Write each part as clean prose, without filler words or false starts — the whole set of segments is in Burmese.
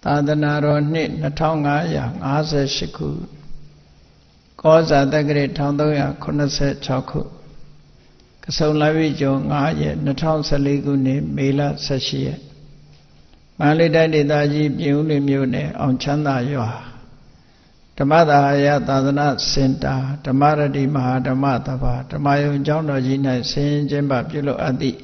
သာသနာတော်နှစ်2558ခုကောဇာတက္ကရာ1386ခုကဆုံလပြည့်ကျော်9ရက်2014ခုနှစ်မေလ18ရက်မန္တလေးတိုင်းဒေသကြီးပြည်ဦးလွင်မြို့နယ်အောင်ချမ်းသာရွာဓမ္မသာယသာသနာစင်တာဓမ္မရတိမဟာဓမ္မသဘာဓမ္မယုံကျောင်းတော်ကြီး၌ဆင်းရဲခြင်းပြုလုပ်အပ်သည့်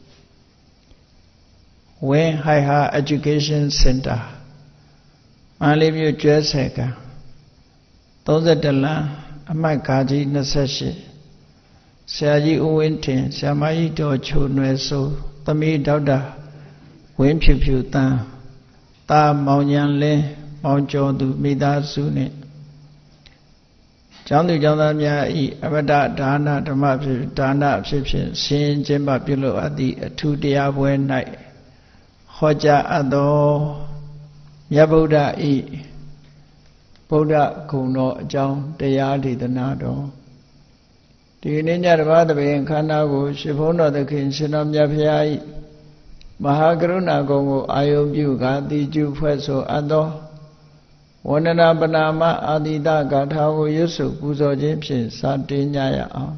Win Higher Education Center မန္တလေးမြို့ကျွဲဆယ်ကံ31လမ်းအမှတ်ကားကြီး28ဆရာကြီးဦးဝင်းထင်ဆရာမကြီးတော်ချိုနွယ်ဆိုသမီးဒေါက်တာဝင်းဖြူဖြူတန်းတာမောင်ညံလင်းမောင်ကျော်သူမိသားစုနှင့်ကျောင်းသူကျောင်းသားများဤအပဒဒါနဓမ္မဖြစ်ဒါနဖြစ်ဖြင့်ဆင်းကျင်းပပြုလုပ်အပ်သည့်အထူးတရားပွဲ၌ဟောကြားအပ်သောမြတ်ဗုဒ္ဓဤဗုဒ္ဓဂုဏ်တော်အကြောင်းတရားဒေသနာတော်ဒီနေ့ညတပါးတပင်ခန္ဓာကိုရှင်ဘုန်းတော်သခင်ရှင်တော်မြတ်ဖရာဤမဟာကရုဏာကုံကိုအာယုပြုကာတိကျုဖွဲ့ဆိုအပ်သောဝန္ဒနာပနာမအာတိတဂါထာကိုရွတ်ဆိုပူဇော်ခြင်းဖြင့်စတင်ကြရအောင်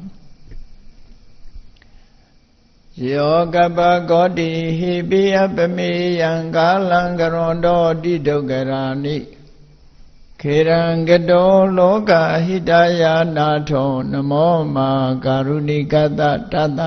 ယောကပကောတိဟိပိယပမေယံကာလံကရွန်တောတိဒုက္ခရာနိခေရံကတောလောကဟိတယာနာထောနမောမာကာရုဏိကတတတ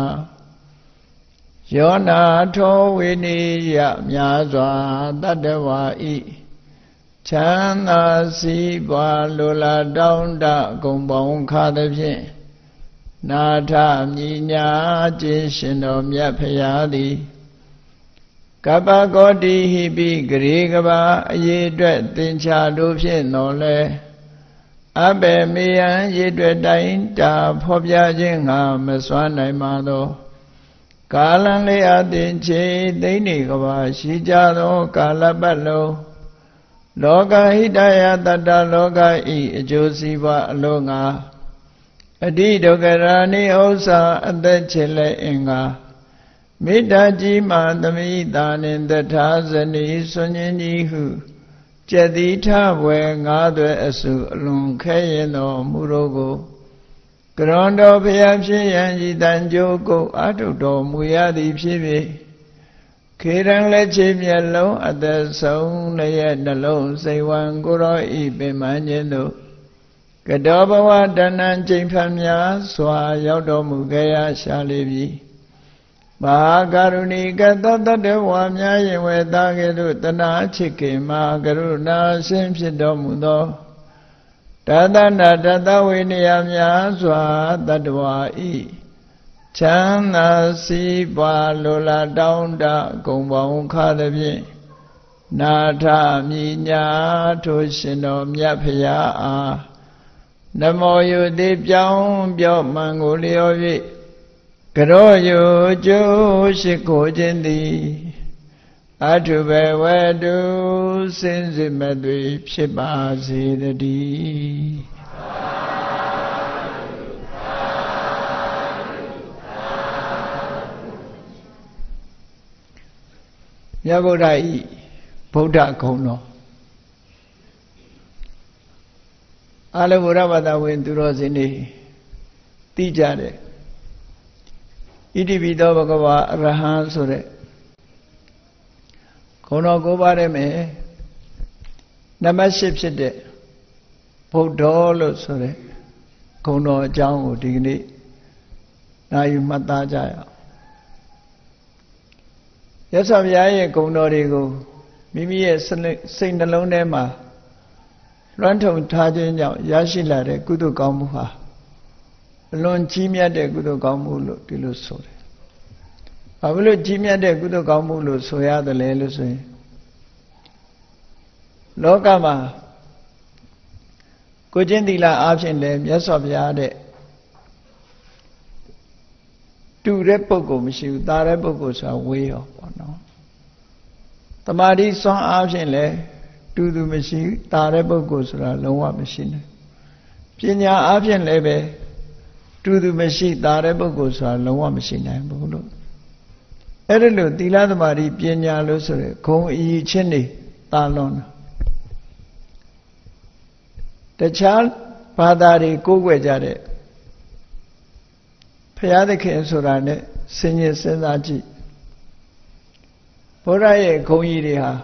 ယောနာထောဝိနိယမြာစွာတတ္တဝါဤချမ်းသာစီးပွားလိုလားတောင်းတဂုံပေါင်းခါသည်ဖြင့်နာထမြညာခြင်းရှင်တော်မြတ်ဖရာသည်ကပ္ပကောတိဟိပိဂရေကဘာအရေးအတွက်သင်္ချာတို့ဖြင့်တော်လဲအဘယ်မေယံရေးအတွက်တိုင်းတာဖော်ပြခြင်းငါမစွမ်းနိုင်ပါသောကာလံလေးအသင်ချေသိမ့်နေကဘာရှိကြသောကာလပတ်လုံးလောကဟိတယတတ္တလောကဤအကျိုးစီးပွားအလို့ငါအတိဒုက္ခရာနိဥ္စာအသက်ချေလဲအင်္ဂါမေတ္တာကြီးမှသမိတာနှင့်တထာဇနီဆွန်ញင်းကြီးဟုကျက်တိထဘွယ်ငါးသွဲအစုအလွန်ခဲရင်တော်မူတော်ကိုကရွန်တော်ဘုရားဖြစ်ရန်ဤတန်ကြိုးကိုအာထုတော်မူရသည်ဖြစ်၍ခေရန်လက်ချေမျက်လုံးအသက်ဆုံးလည်းရဲ့နှလုံးစိတ်ဝံကိုရောဤပင်မခြင်းတို့ကတောဘဝတဏ္ဏချိန်ဖန်များစွာရောက်တော်မူခဲ့ရရှာလေပြီမဟာကရုဏီကတတတ္တဝါများရင်ဝေသားကဲ့သို့တဏှာချစ်ခင်မဟာကရုဏာရှင်ဖြစ်တော်မူသောတသနာတတဝိနည်းများစွာတတ္တဝါဤချမ်းသာစီးပွားလိုလားတောင်းတဂုံပေါင်းခါသည်ဖြင့်နာထမြညာထိုရှင်တော်မြတ်ဖရာအားနမောယုတိပြောင်းပြောမှန်ကိုလျော်၍ကရောယုကျိုးရှိခိုးခြင်းသည်အထုဘဝတုစင်စစ်မသွေဖြစ်ပါစေတည်းမြတ်ဗုဒ္ဓဤဗုဒ္ဓဂုဏ်တော်အလုံးဗုဒ္ဓဘာသာဝင်သူတော်စင်တွေသိကြတယ်ဣတိပိသောဘဂဝါအရဟံဆိုတဲ့ဂုဏ်တော်9ပါးထဲမှာနံပါတ်8ဖြစ်တဲ့ဗုဒ္ဓလို့ဆိုတဲ့ဂုဏ်တော်အကြောင်းကိုဒီကနေ့နာယူမှတ်သားကြရအောင်ရသော်ဘုရားရဲ့ဂုဏ်တော်တွေကိုမိမိရဲ့စိတ်နှလုံးထဲမှာလွှမ်းထုံထားခြင်းကြောင့်ရရှိလာတဲ့ကုသိုလ်ကောင်းမှုဟာအလွန်ကြီးမြတ်တဲ့ကုသိုလ်ကောင်းမှုလို့ဒီလိုဆိုတယ်။ဘာလို့ကြီးမြတ်တဲ့ကုသိုလ်ကောင်းမှုလို့ဆိုရတယ်လဲလို့ဆိုရင်လောကမှာကိုကျင့်သီလအားဖြင့်လည်းမြတ်စွာဘုရားတဲ့တူတဲ့ပုဂ္ဂိုလ်မရှိဘူးတာတဲ့ပုဂ္ဂိုလ်ဆိုတာဝေးရောပေါ့နော်။တမာတိစွမ်းအားဖြင့်လည်းတူသူမရှိတာတဲ့ပုဂ္ဂိုလ်ဆိုတာလုံးဝမရှိနိုင်ပညာအားဖြင့်လည်းပဲတူသူမရှိတာတဲ့ပုဂ္ဂိုလ်ဆိုတာလုံးဝမရှိနိုင်ဘူးလို့အဲ့ဒါလို့သီလသမာဓိပညာလို့ဆိုရယ်ဂုဏ်အည်ချင်းနေတာလွန်တခြားဘာသာတွေကိုးကွယ်ကြတဲ့ဘုရားသခင်ဆိုတာနဲ့စဉ်းကျင်စဉ်းစားကြည့်ဘုရားရဲ့ဂုဏ်ကြီးတွေဟာ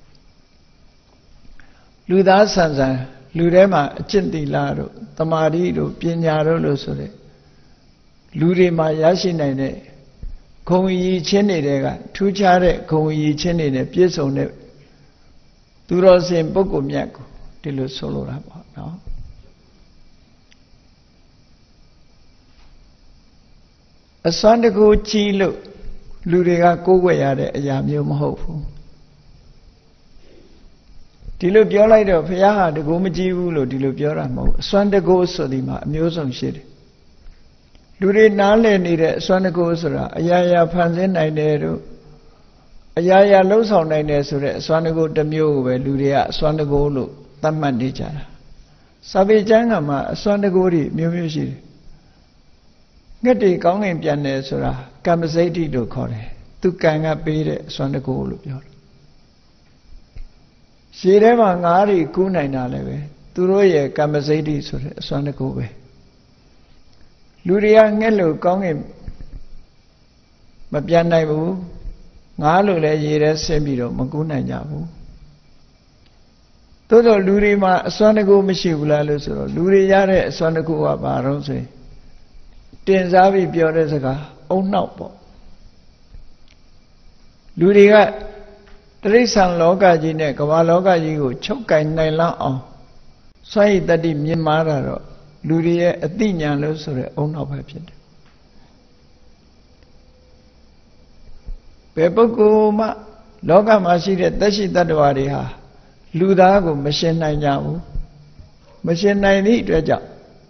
လူသားဆန်ဆန်လူထဲမှာအကျင့်သီလတို့တမာတိတို့ပညာတို့လို့ဆိုတဲ့လူတွေမှာရရှိနိုင်တဲ့ဂုဏ်ကြီးချင်းတွေကထူးခြားတဲ့ဂုဏ်ကြီးချင်းတွေနဲ့ပြည့်စုံတဲ့သူတော်စင်ပုဂ္ဂိုလ်မြတ်ကိုဒီလိုဆိုလိုတာပေါ့နော်အစွမ်းတကူကြီးလို့လူတွေကကိုးကွယ်ရတဲ့အရာမျိုးမဟုတ်ဘူးဒီလိုပြောလိုက်တော့ဘုရားဟာတကူမကြီးဘူးလို့ဒီလိုပြောတာမဟုတ်အစွမ်းတကူဆိုဒီမှာအမျိုးစုံရှိတယ်လူတွေနားလည်နေတဲ့အစွမ်းတကူဆိုတာအရာရာဖန်ဆင်းနိုင်တယ်တို့အရာရာလှုပ်ဆောင်နိုင်တယ်ဆိုတဲ့အစွမ်းတကူတစ်မျိုးကိုပဲလူတွေကအစွမ်းတကူလို့သတ်မှတ်နေကြတာစာပေကျမ်းကမှာအစွမ်းတကူတွေမျိုးမျိုးရှိတယ်ငှက်တွေကောင်းငင်ပြန်တယ်ဆိုတာကမ္မစိတ်တိလို့ခေါ်တယ်သူကံကပေးတဲ့အစွမ်းတကူလို့ပြောတယ်ရှည်ထဲမှာငါးတွေကူးနိုင်တာလည်းပဲသူတို့ရဲ့ကမ္မစိတ်တိဆိုတဲ့အစွမ်းတကူပဲလူတွေကငှက်လို့ကောင်းငင်မပြန်နိုင်ဘူးငါးလို့လည်းရေထဲဆင်းပြီးတော့မကူးနိုင်ကြဘူးသို့တော့လူတွေမှာအစွမ်းတကူမရှိဘူးလားလို့ဆိုတော့လူတွေရတဲ့အစွမ်းတကူကဘာတော့ဆိုရင်တင်စားပြီးပြောတဲ့စကားအုံနှောက်ပေါ့လူတွေကတိရစ္ဆာန်လောကကြီးနဲ့ကမ္ဘာလောကကြီးကိုချုပ်ကင်နိုင်လောက်အောင်စွန့်ရည်တတ္တိမြင်မာတာတော့လူတွေရဲ့အသိဉာဏ်လို့ဆိုတဲ့အုံနှောက်ပဲဖြစ်တယ်ဘယ်ပုဂ္ဂိုလ်မှလောကမှာရှိတဲ့သက်ရှိတ attva တွေဟာလူသားကိုမရှင်းနိုင်ကြဘူးမရှင်းနိုင်သည့်အတွက်ကြောင့်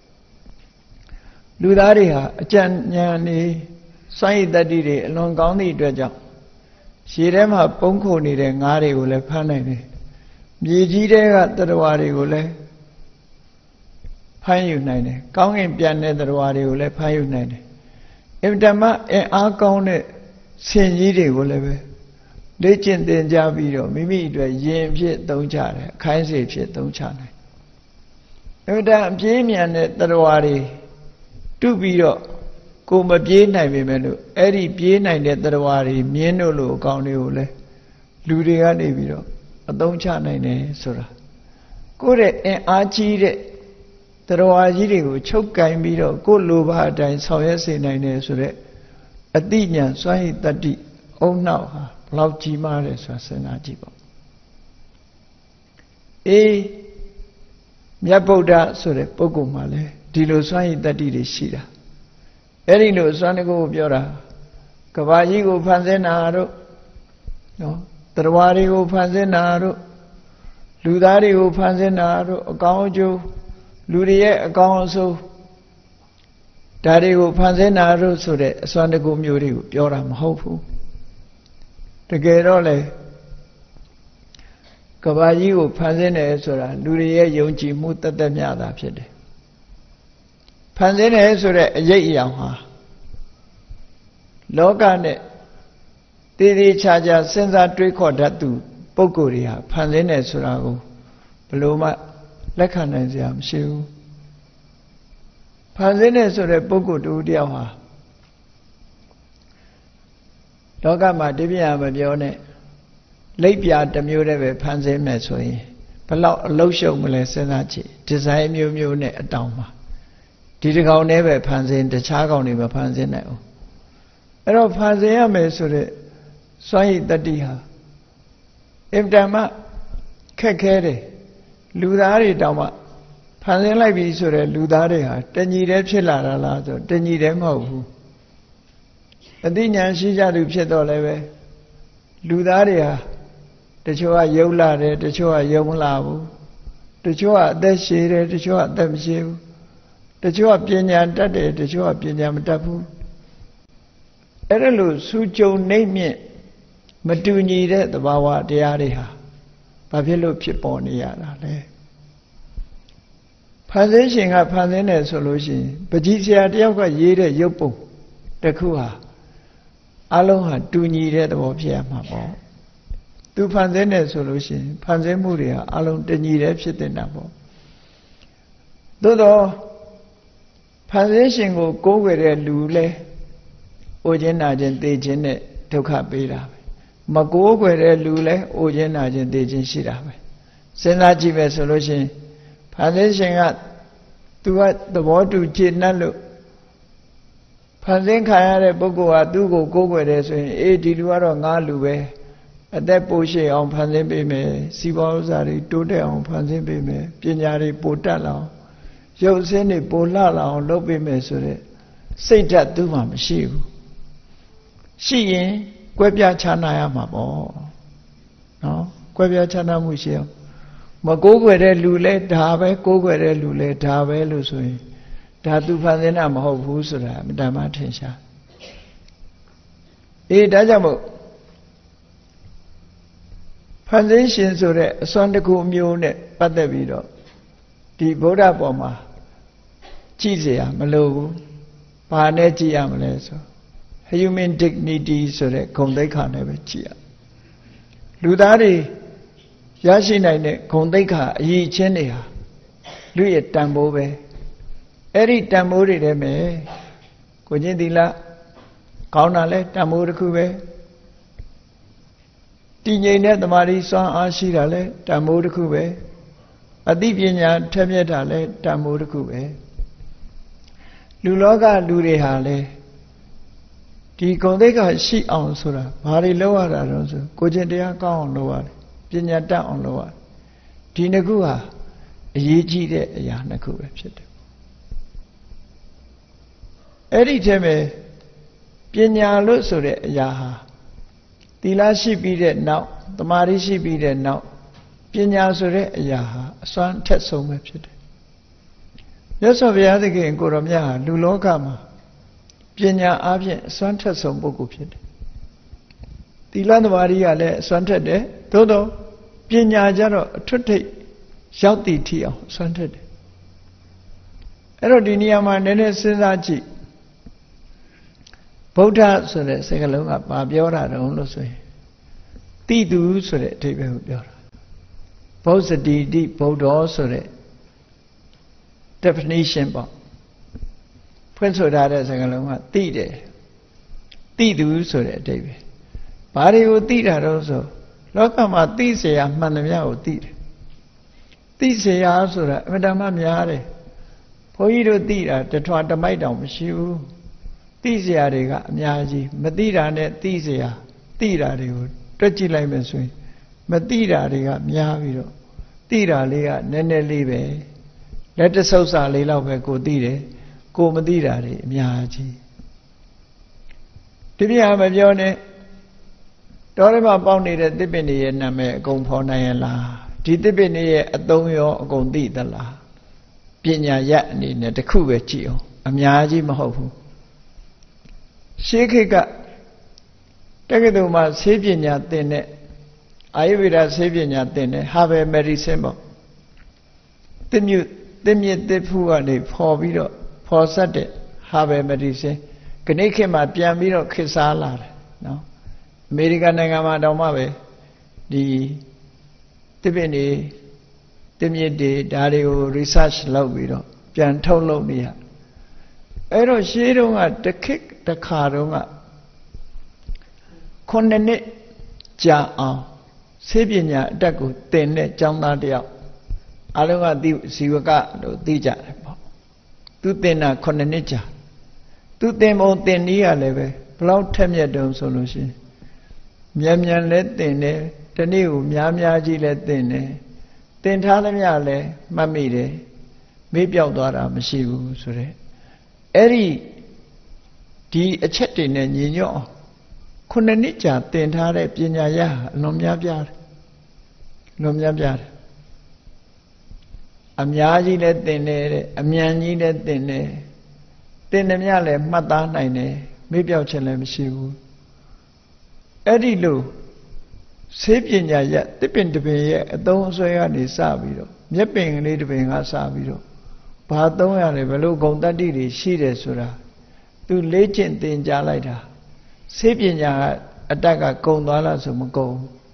လူသားတွေဟာအကြံဉာဏ်နေစွန့်ရည်တတ္တိတွေအလွန်ကောင်းသည့်အတွက်ကြောင့်ရှည်ထဲမှာပုံခုနေတဲ့ငါးတွေကိုလည်းဖမ်းနိုင်တယ်မြေကြီးထဲကတ attva တွေကိုလည်းဖမ်းယူနိုင်တယ်ကောင်းကင်ပြန်တဲ့တ attva တွေကိုလည်းဖမ်းယူနိုင်တယ်အင်တမအင်အားကောင်းတဲ့ဆင်ကြီးတွေကိုလည်းပဲလေ့ကျင့်သင်ကြားပြီးတော့မိမိအတွက်ယင်ဖြစ်သုံးချတယ်အခိုင်းစေဖြစ်သုံးချနိုင်အင်တအပြေးမြန်တဲ့တ attva တွေတုပြီးတော့ကိုမပြေးနိုင်ပေမဲ့လို့အဲ့ဒီပြေးနိုင်တဲ့တ attva တွေမြင်းတို့လိုအကောင်တွေကိုလည်းလူတွေကနေပြီးတော့အသုံးချနိုင်တယ်ဆိုတာကိုယ့်ရဲ့အင်အားကြီးတဲ့တ attva ကြီးတွေကိုချုပ်ကင်ပြီးတော့ကိုယ်လိုဘအတိုင်းဆောင်ရွက်စေနိုင်တယ်ဆိုတဲ့အတိညာစွမ်းရည်တတ္တိအုံနှောက်ဟာဘလောက်ကြီးမားတယ်ဆိုတာစဉ်းစားကြည့်ပေါ့အေးမြတ်ဗုဒ္ဓဆိုတဲ့ပုဂ္ဂိုလ်မှာလည်းဒီလိုစွမ်းရည်တတ္တိတွေရှိတာအဲ့ဒီလိုစွမ်းတကူကိုပြောတာကဘာကြီးကိုဖန်ဆင်းတာတို့နော်တရားတွေကိုဖန်ဆင်းတာတို့လူသားတွေကိုဖန်ဆင်းတာတို့အကောင်းအကျိုးလူတွေရဲ့အကောင်းအဆိုးဒါတွေကိုဖန်ဆင်းတာတို့ဆိုတဲ့အစွမ်းတကူမျိုးတွေကိုပြောတာမဟုတ်ဘူးတကယ်တော့လေကဘာကြီးကိုဖန်ဆင်းတယ်ဆိုတာလူတွေရဲ့ယုံကြည်မှုတသက်မြတာဖြစ်တယ်ဖန်ဆင်းတယ်ဆိုတဲ့အရေးအယောင်ဟာလောကနဲ့တည်တည်ချာချာစဉ်းစားတွေးခေါ်တတ်သူပုဂ္ဂိုလ်တွေဟာဖန်ဆင်းတယ်ဆိုတာကိုဘယ်လိုမှလက်ခံနိုင်စရာမရှိဘူးဖန်ဆင်းတယ်ဆိုတဲ့ပုဂ္ဂိုလ်တူတယောက်ဟာလောကမှာတပြည့်မပြောနဲ့လိပ်ပြာတစ်မျိုးတည်းပဲဖန်ဆင်းမယ်ဆိုရင်ဘလောက်အလုံးရှုံမလဲစဉ်းစားကြည့်ဒီဇိုင်းမျိုးမျိုးနဲ့အတောင်ပါဒီတစ်ကောင်နဲ့ပဲဖန်ဆင်းတခြားကောင်တွေမဖန်ဆင်းနိုင်ဘူးအဲ့တော့ဖန်ဆင်းရမယ်ဆိုတဲ့စွမ်းရည်တတ္တိဟာအင်တမခက်ခဲတယ်လူသားတွေတောင်မှဖန်ဆင်းလိုက်ပြီဆိုတဲ့လူသားတွေဟာတညီတည်းဖြစ်လာတာလားဆိုတညီတည်းမဟုတ်ဘူးအသိဉာဏ်ရှိကြသူဖြစ်တော့လည်းပဲလူသားတွေဟာတချို့ကယုံလာတယ်တချို့ကယုံမလာဘူးတချို့ကအသက်ရှည်တယ်တချို့ကအသက်မရှည်ဘူးတချို့ကပညာတတ်တယ်တချို့ကပညာမတတ်ဘူးအဲ့ဒါလို့စူကြုံနှိမ့်မြင့်မတူညီတဲ့သဘာဝတရားတွေဟာဘာဖြစ်လို့ဖြစ်ပေါ်နေရတာလဲဖန်ဆင်းရှင်ကဖန်ဆင်းတယ်ဆိုလို့ရှိရင်ပကြီးဆရာတယောက်ကရေးတဲ့ရုပ်ပုံတစ်ခုဟာအလုံးဟာတူညီတဲ့သဘောဖြစ်ရမှာပေါ့သူဖန်ဆင်းတယ်ဆိုလို့ရှိရင်ဖန်ဆင်းမှုတွေဟာအလုံးတညီတည်းဖြစ်နေတာပေါ့သို့တော့ဖန်ဆင်းရှင်ကိုကိုးကွယ်တဲ့လူလဲအိုခြင်းနာခြင်းသိခြင်းနဲ့ဒုက္ခပေးတာပဲမကိုးကွယ်တဲ့လူလဲအိုခြင်းနာခြင်းသိခြင်းရှိတာပဲစဉ်းစားကြည့်ပဲဆိုလို့ရှိရင်ဖန်ဆင်းရှင်ကသူကသဘောတူကျေနပ်လို့ဖန်ဆင်းခံရတဲ့ပုဂ္ဂိုလ်ဟာသူ့ကိုကိုးကွယ်တယ်ဆိုရင်အေးဒီလူကတော့ငါလူပဲအသက်ပိုရှည်အောင်ဖန်ဆင်းပေးမယ်စီးပွားဥစ္စာတွေတိုးတက်အောင်ဖန်ဆင်းပေးမယ်ပညာတွေပိုတက်လာအောင်ရုပ်ဆင်းတွေပိုလှလာအောင်လုပ်ပေးမယ်ဆိုတဲ့စိတ်ဓာတ်သူ့မှာမရှိဘူးရှိရင်ကွဲပြားခြားနာရမှာပေါ့နော်ကွဲပြားခြားနာမှုရှိအောင်မကိုးကွယ်တဲ့လူလဲဒါပဲကိုးကွယ်တဲ့လူလဲဒါပဲလို့ဆိုရင်ဒါသူဖန်ဆင်းတာမဟုတ်ဘူးဆိုတာအမှန်တမ်းထင်ရှားအေးဒါကြောင့်မို့ဖန်ဆင်းရှင်ဆိုတဲ့အစွမ်းတကူမျိုးနဲ့ပတ်သက်ပြီးတော့ဒီဗုဒ္ဓပေါ်မှာကြည့်เสียမလို့ဘူးဘာနဲ့ကြည့်ရမလဲဆို human dignity ဆိုတဲ့ဂုဏ်သိက္ခာနဲ့ပဲကြည့်ရလူသားတွေရရှိနိုင်တဲ့ဂုဏ်သိက္ခာအရေးချင်းတွေဟာလူရဲ့တန်ဖိုးပဲအဲ့ဒီတန်ဖိုးတွေထဲမှာကိုချင်းသီလကောင်းတာလဲတန်ဖိုးတစ်ခုပဲတည်ငြိမ်တဲ့သမာဓိစွမ်းအားရှိတာလဲတန်ဖိုးတစ်ခုပဲအသိပညာထက်မြက်တာလဲတန်ဖိုးတစ်ခုပဲလူလောကလူတွေဟာလဲဒီဂုဏ်သိက္ခာရှိအောင်ဆိုတာဘာတွေလုပ်ရတာတော့ဆိုကိုချင်းတရားကောင်းအောင်လုပ်ရတယ်ပညာတတ်အောင်လုပ်ရတယ်ဒီနှစ်ခုဟာအရေးကြီးတဲ့အရာနှစ်ခုပဲဖြစ်တယ်အဲ့ဒီထဲမှာပညာလို့ဆိုတဲ့အရာဟာသီလရှိပြီးတဲ့နောက်သမာဓိရှိပြီးတဲ့နောက်ပညာဆိုတဲ့အရာဟာအစွမ်းထက်ဆုံးပဲဖြစ်တယ်မြတ်စွာဘုရားသခင်ကိုရောမြတ်ဟာလူလောကမှာပညာအားဖြင့်အစွမ်းထက်ဆုံးပုဂ္ဂိုလ်ဖြစ်တယ်သီလသမာဓိကလည်းအစွမ်းထက်တယ်သို့တော့ပညာကြတော့အထွတ်ထိပ်ရောက်တည်ထီအောင်အစွမ်းထက်တယ်အဲ့တော့ဒီနေရာမှာနည်းနည်းစဉ်းစားကြည့်ဗုဒ္ဓဆိုတဲ့စကားလုံးကဘာပြောတာတုံးလို့ဆိုရင်တိတူဆိုတဲ့အဓိပ္ပာယ်ကိုပြောတာဗုဇ္ဇတိတိဗုဒ္ဓောဆိုတဲ့ definition ပေါ့ဖွင့်ဆိုထားတဲ့စကားလုံးကတိတယ်တိတူဆိုတဲ့အဓိပ္ပာယ်ဘာတွေကိုတိတာတော့ဆိုလောကမှာသိเสียမှန်သမျှကိုသိတယ်သိเสียဆိုတာအမှန်တမ်းများတယ်ဘုန်းကြီးတို့သိတာတထွာတမိုက်တောင်မရှိဘူးသိเสียတွေကအများကြီးမသိတာနဲ့သိเสียသိတာတွေကိုတွက်ကြည့်လိုက်မယ်ဆိုရင်မသိတာတွေကများပြီးတော့သိတာလေးကနည်းနည်းလေးပဲလက်တဆုပ်စာလေးလောက်ပဲကိုသိတယ်ကိုမသိတာတွေအများကြီးဒီပြမပြောနဲ့တော်ရမပေါက်နေတဲ့သစ်ပင်တွေရဲ့နာမည်အကုန်ဖော်နိုင်ရလားဒီသစ်ပင်တွေရဲ့အသုံးရောအကုန်သိသလားပညာရက်အနေနဲ့တစ်ခုပဲကြည့်အောင်အများကြီးမဟုတ်ဘူးရှေးခေတ်ကတက္ကသိုလ်မှာဆေးပညာသင်တဲ့အာယုဝေဒဆေးပညာသင်တဲ့ Herbal Medicine ပေါ့သစ်မြစ်သစ်ဖူးကနေဖော်ပြီးတော့ဖော်ဆက်တဲ့ Herbal Medicine ခဏခေတ်မှာပြန်ပြီးတော့ခေတ်စားလာတယ်နော်အမေရိကန်နိုင်ငံမှာတောင်မှပဲဒီသစ်ပင်တွေသစ်မြစ်တွေဒါတွေကို research လုပ်ပြီးတော့ပြန်ထုတ်လုပ်နေရအဲ့တော့ရှေးတုန်းကတစ်ခေတ်တစ်ခါတုန်းက9နှစ်ကြာအောင်ဆေးပညာအတက်ကိုသင်တဲ့ကျောင်းသားတယောက်အလုံးကဇီဝကလို့သိကြတယ်ပေါ့သူသင်တာ9နှစ်ကြာသူသင်ပုံသင်နည်းရလည်းပဲဘလောက်ထက်မြက်တုံးဆိုလို့ရှိရင်မြန်လဲသင်တယ်တနေ့ကိုများကြီးလဲသင်တယ်သင်ထားသမျှလဲမှတ်မိတယ်မေ့ပြောက်သွားတာမရှိဘူးဆိုတဲ့အဲ့ဒီအချက်တွေနဲ့ညီညွတ်အောင်9နှစ်ကြာသင်ထားတဲ့ပညာရအလွန်များပြားတယ်လွန်များပြားတယ်အများကြီးလဲသင်တယ်တဲ့အမြန်ကြီးလဲသင်တယ်သင်တယ်မြလဲမှတ်သားနိုင်တယ်မေ့ပြောက်ခြင်းလည်းမရှိဘူးအဲ့ဒီလိုဆေးပညာရသစ်ပင်တစ်ပင်ရဲ့အသုံးအဆွဲကနေစပြီးတော့မြက်ပင်ကလေးတစ်ပင်ကစပြီးတော့ဘာသုံးရတယ်ဘယ်လိုဂုဏ်တတ္တိတွေရှိတယ်ဆိုတာသူလေ့ကျင့်သင်ကြားလိုက်တာဆေးပညာကအတက်ကကုံသွားလားဆိုမကုံ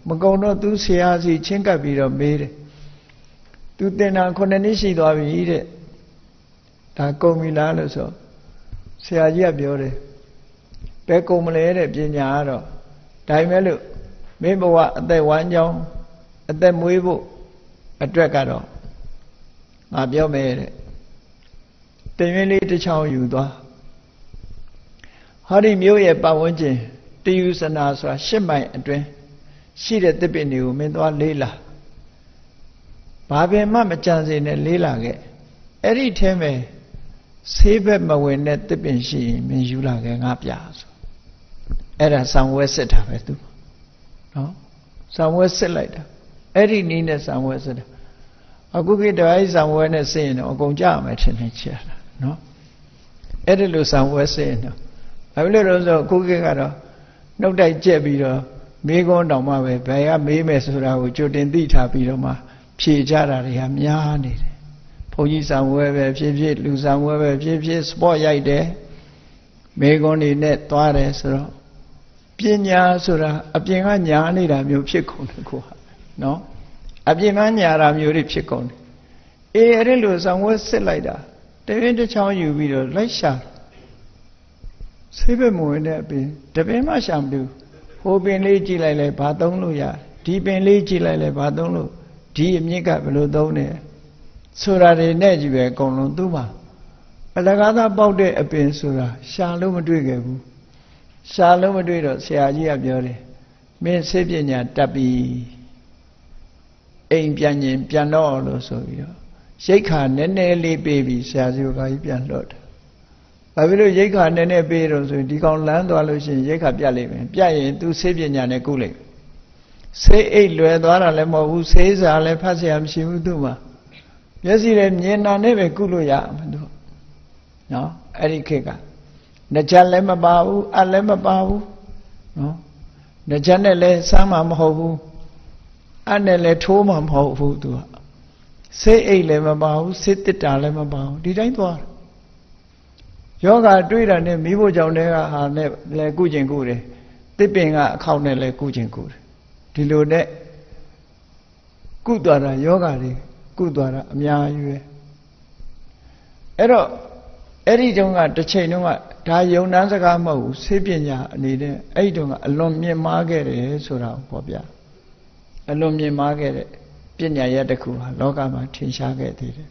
မကုန်တော့သူဆရာစီချင်းကပ်ပြီးတော့မေးတယ်သူတင်တာ9နှစ်ရှိသွားပြီတဲ့ဒါကုန်ပြီလားလို့ဆိုဆရာကြီးကပြောတယ်ဘယ်ကုန်မလဲတဲ့ပညာကတော့ဒါပေမဲ့လို့မင်းဘဝအသက်ဝမ်းကြောင်းအသက်မွေးဖို့အတွက်ကတော့ငါပြောမယ်တဲ့တင်ရင်းလေးတစ်ချောင်းယူသွားဟောဒီမျိုးရဲ့ပတ်ဝန်းကျင်တယူစနာဆိုတာ10မိုင်အတွင်းရှိတဲ့တစ်ပင်တွေကိုမင်းသွားလေးလာဘာပင်မှမကြံစေနဲ့လေးလာခဲ့အဲ့ဒီထဲမှာဆေးဘက်မဝင်တဲ့တစ်ပင်ရှိရင်မင်းယူလာခဲ့ငါပြဆိုအဲ့ဒါဆံဝဲစစ်တာပဲသူနော်ဆံဝဲစစ်လိုက်တာအဲ့ဒီနည်းနဲ့ဆံဝဲစစ်တာအခုကိတည်းကဆံဝဲနဲ့စစ်ရင်တော့အကုန်ကြမယ်ထင်နေချာတာနော်အဲ့ဒီလိုဆံဝဲစစ်ရင်တော့ဘာဖြစ်လို့လဲဆိုအခုကိကတော့နှုတ်တိုက်ကြက်ပြီးတော့မေးခွန်းတောင်မှပဲဘယ်ကမေးမယ်ဆိုတာကိုကြိုတင်သိထားပြီးတော့မှဖြေကြတာတွေကများနေတယ်ဘုန်းကြီးဆံဝဲပဲဖြစ်ဖြစ်လူဆံဝဲပဲဖြစ်ဖြစ်စပေါ့ရိုက်တယ်မေးခွန်းတွေနဲ့သွားတယ်ဆိုတော့ပညာဆိုတာအပြင်ကညာနေတာမျိုးဖြစ်ကုန်တယ်ကိုဟာနော်အပြင်ကညာတာမျိုးတွေဖြစ်ကုန်တယ်အေးအဲ့ဒီလိုဆံဝဲစစ်လိုက်တာတပင်းတစ်ချောင်းယူပြီးတော့လိုက်ရှာဆေးဘက်မဝင်တဲ့အပင်တပင်မှရှာမလို့ဟိုပင်လေးကြည့်လိုက်လဲဘာသုံးလို့ရဒီပင်လေးကြည့်လိုက်လဲဘာသုံးလို့ဒီအမြင့်ကဘယ်လိုသုံးနေဆိုတာတွေနဲ့ကြီးပဲအကုန်လုံးသူ့မှာအလကားသားပေါက်တဲ့အပင်ဆိုတာရှာလို့မတွေ့ခဲ့ဘူးရှာလို့မတွေ့တော့ဆရာကြီးကပြောတယ်မင်းဆေးပညာတတ်ပြီအိမ်ပြန်ရင်ပြန်တော့လို့ဆိုပြီးတော့ရိတ်ခါနည်းနည်းလေးပေးပြီးဆရာကြီးကကြီးပြန်လွတ်တယ်ဘာဖြစ်လို့ရိတ်ခါနည်းနည်းပေးတော့ဆိုရင်ဒီကောင်လမ်းသွားလို့ရှိရင်ရိတ်ခါပြတ်လိမ့်မယ်ပြတ်ရင် तू ဆေးပညာနဲ့ကုလိမ့်ဆေးအိတ်လွယ်သွားတာလည်းမဟုတ်ဘူးဆေးစာလည်းဖတ်เสียမရှိဘူးသူ့မှာမျက်စိနဲ့မြင်တာနဲ့ပဲကုလို့ရမှာသူနော်အဲ့ဒီခေတ်ကနှချက်လည်းမပါဘူးအလည်းမပါဘူးနော်နှချက်နဲ့လည်းစမ်းမှာမဟုတ်ဘူးအနဲ့လည်းထိုးမှာမဟုတ်ဘူးသူကဆေးအိတ်လည်းမပါဘူးဆေးတစ်တာလည်းမပါဘူးဒီတိုင်းသွားယောဂတွေးတာနဲ့မိဖို့ကြောင့်တဲ့ဟာနဲ့လည်းကုကျင်ကုတယ်တစ်ပင်ကအခေါက်နဲ့လည်းကုကျင်ကုတယ်ဒီလိုနဲ့ကုသွားတာယောဂတွေကုသွားတာအများကြီးပဲအဲ့တော့အဲ့ဒီတုန်းကတစ်ချိန်တုန်းကဒါယုံနှန်းစကားမဟုတ်ဘူးဆေးပညာအနေနဲ့အဲ့ဒီတုန်းကအလွန်မြင့်မားခဲ့တယ်ဆိုတာကိုပေါ်ပြအလွန်မြင့်မားခဲ့တဲ့ပညာရက်တစ်ခုဟာလောကမှာထင်ရှားခဲ့သေးတယ်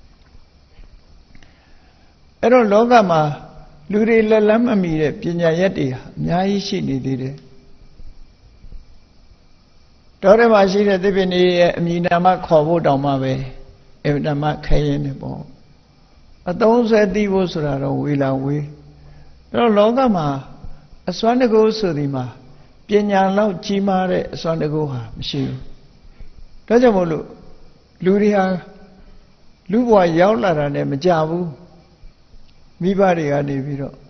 အဲ့တော့လောကမှာလူတွေလက်လန်းမမီတဲ့ပညာရက်တွေဟာအများကြီးရှိနေသေးတယ်တောထဲမှာရှိတဲ့သစ်ပင်တွေရဲ့အမည်နာမခေါ်ဖို့တောင်မှပဲအမှန်မှခဲရင်နေပေါ့အသုံးဆွဲသိဖို့ဆိုတာတော့ဝေလာဝေးအဲ့တော့လောကမှာအစွမ်းတကူဆိုဒီမှာပညာလောက်ကြီးမားတဲ့အစွမ်းတကူဟာမရှိဘူးဒါကြောင့်မို့လို့လူတွေဟာလူဘဝရောက်လာတာနဲ့မကြဘူးမိဘတွေကနေပြီးတော့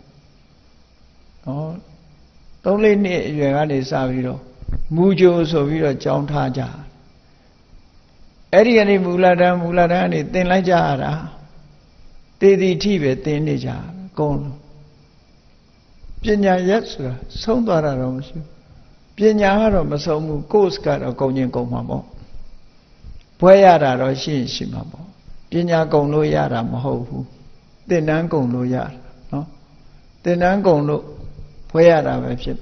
3-4နှစ်အရွယ်ကနေစပြီးတော့မူကြိုဆိုပြီးတော့ကြောင်းထားကြအဲ့ဒီကနေမူလတန်းကနေသင်လိုက်ကြရတာတေတီထိပဲသင်နေကြအကုန်လုံးပညာရက်ဆိုတာဆုံးသွားတာတော့မရှိဘူးပညာကတော့မဆုံးဘူး course ကတော့ကုန်ရင်ကုန်မှာပေါ့ဘွဲရတာတော့ရှိမှာပေါ့ပညာကုန်လို့ရတာမဟုတ်ဘူးသင်တန်းကုန်လို့ရတာနော်သင်တန်းကုန်လို့ဘွဲရတာပဲဖြစ်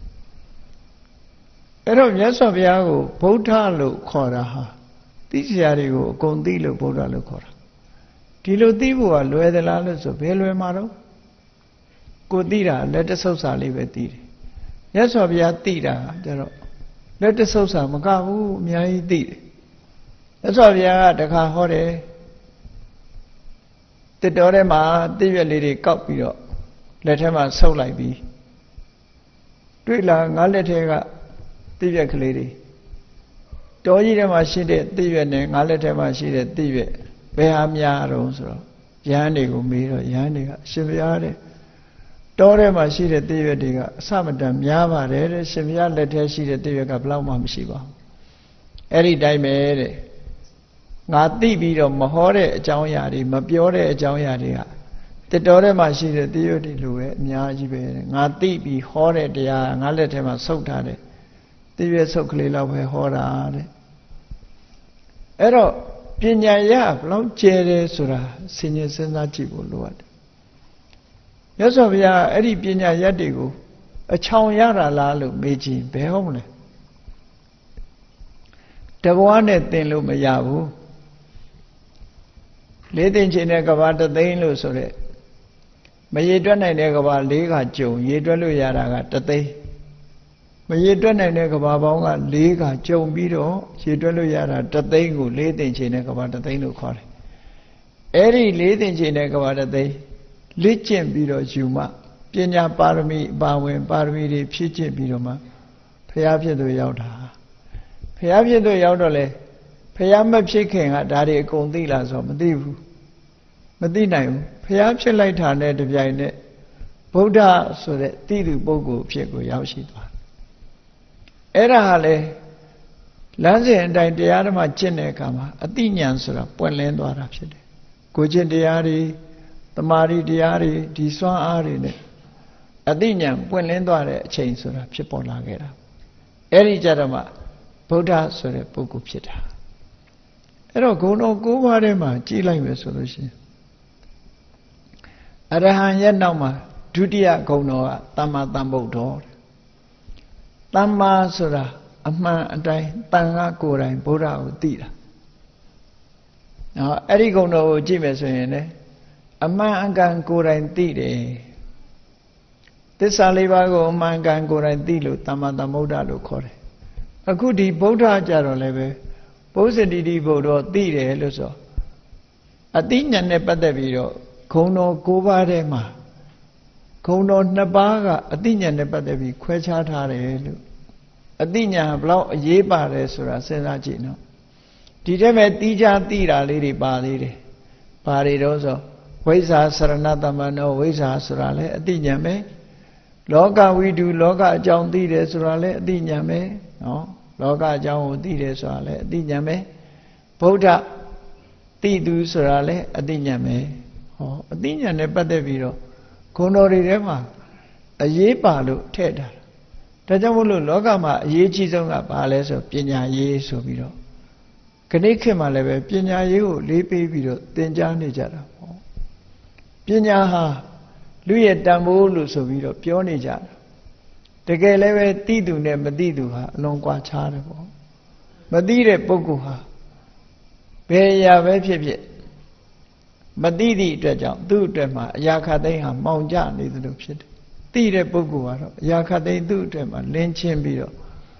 အဲ့တော့မြတ်စွာဘုရားကိုဗုဒ္ဓလို့ခေါ်တာဟာသိစရာတွေကိုအကုန်သိလို့ဗုဒ္ဓလို့ခေါ်တာဒီလိုသိဖို့ကလွယ်သလားလို့ဆိုဘယ်လွယ်မှာတော့ကိုသိတာလက်တဆုပ်စာလေးပဲသိတယ်မြတ်စွာဘုရားသိတာကျတော့လက်တဆုပ်စာမကဘူးအများကြီးသိတယ်မြတ်စွာဘုရားကတခါဟောတယ်တစ်တော်ထဲမှာသိရွက်လေးတွေကောက်ပြီးတော့လက်ထဲမှာဆုပ်လိုက်ပြီးတွေ့လားငါလက်ထဲကသိရွက်ကလေးတွေတောကြီးထဲမှာရှိတဲ့သိရွက်နဲ့ငါလက်ထဲမှာရှိတဲ့သိရွက်ဘယ်ဟာများတော့ဆိုတော့ယဟန်တွေကိုမေးတော့ယဟန်တွေကအရှင်ဘုရားတဲ့တောထဲမှာရှိတဲ့သိရွက်တွေကအစမတန်များပါတယ်တဲ့ရှင်ဘုရားလက်ထဲရှိတဲ့သိရွက်ကဘယ်လောက်မှမရှိပါဘူးအဲ့ဒီတိုင်းပဲတဲ့ငါသိပြီးတော့မဟောတဲ့အကြောင်းအရာတွေမပြောတဲ့အကြောင်းအရာတွေကတတော်ထဲမှာရှိတဲ့သိရွက်တွေလိုပဲအများကြီးပဲတဲ့ငါသိပြီးဟောတဲ့တရားငါလက်ထဲမှာဆုပ်ထားတဲ့တိရွယ်ဆုတ်ကလေးလောက်ပဲဟောတာတဲ့အဲ့တော့ပညာရဘလောက်ကျယ်တယ်ဆိုတာဆင်ញင်စဉ်းစားကြည့်ဖို့လိုအပ်တယ်မြတ်စွာဘုရားအဲ့ဒီပညာရက်တွေကိုအချောင်ရတာလားလို့မေးကြည့်ဘယ်ဟုတ်မလဲတဘွားနဲ့သင်လို့မရဘူးလေးသိင်ချိန်တဲ့ကဘာတသိန်းလို့ဆိုတဲ့မရေတွက်နိုင်တဲ့ကဘာ၄ခါကြုံရေတွက်လို့ရတာကတသိန်းမရေတွက်နိုင်တဲ့ကဘာပေါင်းက၄ခါကြုံပြီးတော့ရေတွက်လို့ရတာတသိန်းကိုလေးသိင်ချိန်တဲ့ကဘာတသိန်းလို့ခေါ်တယ်အဲ့ဒီလေးသိင်ချိန်တဲ့ကဘာတသိန်းလေ့ကျင့်ပြီးတော့ယူမှပညာပါရမီအပါဝင်ပါရမီတွေဖြည့်ကျင့်ပြီးတော့မှဘုရားဖြစ်သူရောက်တာဘုရားဖြစ်သူရောက်တော့လေဘုရားမဖြစ်ခင်ကဒါတွေအကုန်သိလားဆိုတော့မသိဘူးမသိနိုင်ဘူးဘုရားဖြစ်လိုက်တာနဲ့တပြိုင်နက်ဗုဒ္ဓဆိုတဲ့တိတုပုဂ္ဂိုလ်ဖြစ်ကိုရောက်ရှိသွားအဲ့ဒါဟာလေလမ်းစဉ်အတိုင်းတရားဓမ္မကျင့်တဲ့အခါမှာအတိညာဏ်ဆိုတာပွင့်လင်းသွားတာဖြစ်တယ်ကိုကျင့်တရားတွေတမာရီတရားတွေဒီစွမ်းအားတွေနဲ့အတိညာဏ်ပွင့်လင်းသွားတဲ့အချိန်ဆိုတာဖြစ်ပေါ်လာခဲ့တာအဲ့ဒီကြတော့မှဗုဒ္ဓဆိုတဲ့ပုဂ္ဂိုလ်ဖြစ်တာအဲ့တော့ဂုဏ်တော်၉ပါးထဲမှာကြည်လိုက်မယ်ဆိုလို့ရှိရင်အရဟံရဲ့နောက်မှာဒုတိယဂုဏ်တော်ကသမ္မာသမ္ဗုဒ္ဓောသမ္မာဆိုတာအမှန်အတိုင်းတန်ခါကိုယ်တိုင်ဗုဒ္ဓကိုသိတာနော်အဲ့ဒီဂုဏ်တော်ကိုကြည့်မယ်ဆိုရင်လည်းအမှန်အကန်ကိုယ်တိုင်သိတယ်သစ္စာလေးပါးကိုအမှန်ကန်ကိုယ်တိုင်သိလို့သမ္မာသမ္ဗုဒ္ဓလို့ခေါ်တယ်အခုဒီဗုဒ္ဓကြတော့လည်းပဲဘုဇ္ဇတိတိဗုဒ္ဓသိတယ်လို့ဆိုအတိညာနဲ့ပတ်သက်ပြီးတော့ဂုဏ်တော်၉ပါးထဲမှာဂုဏ်တော်2ပါးကအတိညာနဲ့ပတ်သက်ပြီးခွဲခြားထားတယ်လို့အတိညာဘလောက်အရေးပါတယ်ဆိုတာစဉ်းစားကြည့်နော်ဒီထဲမှာတီးခြားသိတာလေးတွေပါသေးတယ်ဘာတွေတော့ဆိုဝိဇ္ဇာစရဏတမနောဝိဇ္ဇာဆိုတာလဲအတိညာပဲလောကဝိတုလောကအကြောင်းသိတယ်ဆိုတာလဲအတိညာပဲနော်လောကအကြောင်းကိုသိတယ်ဆိုတာလဲအတိညာပဲဗုဒ္ဓသိသူဆိုတာလဲအတိညာပဲဟောအတိညာနဲ့ပတ်သက်ပြီးတော့ဂုဏ်တော်တွေထဲမှာအရေးပါလို့ထည့်ထားတာဒါကြောင့်မို့လို့လောကမှာအရေးကြီးဆုံးကဘာလဲဆိုပညာရေးဆိုပြီးတော့ခဏခေတ်မှာလည်းပဲပညာရေးကိုလေးပေးပြီးတော့သင်ကြားနေကြတာပေါ့ပညာဟာလူရဲ့တန်ဖိုးလို့ဆိုပြီးတော့ပြောနေကြတာတကယ်လည်းပဲသိသူနဲ့မသိသူဟာအလွန်ကွာခြားတယ်ပေါ့မသိတဲ့ပုဂ္ဂိုလ်ဟာဘယ်အရာပဲဖြစ်ဖြစ်မသိသည့်အတွက်ကြောင့်သူ့အတွက်မှာအရာခတ်သိမ်းဟာမှောင်ကျနေသလိုဖြစ်တယ်သိတဲ့ပုဂ္ဂိုလ်ကတော့အရာခတ်သိမ်းသူ့အတွက်မှာလင်းချင်းပြီးတော့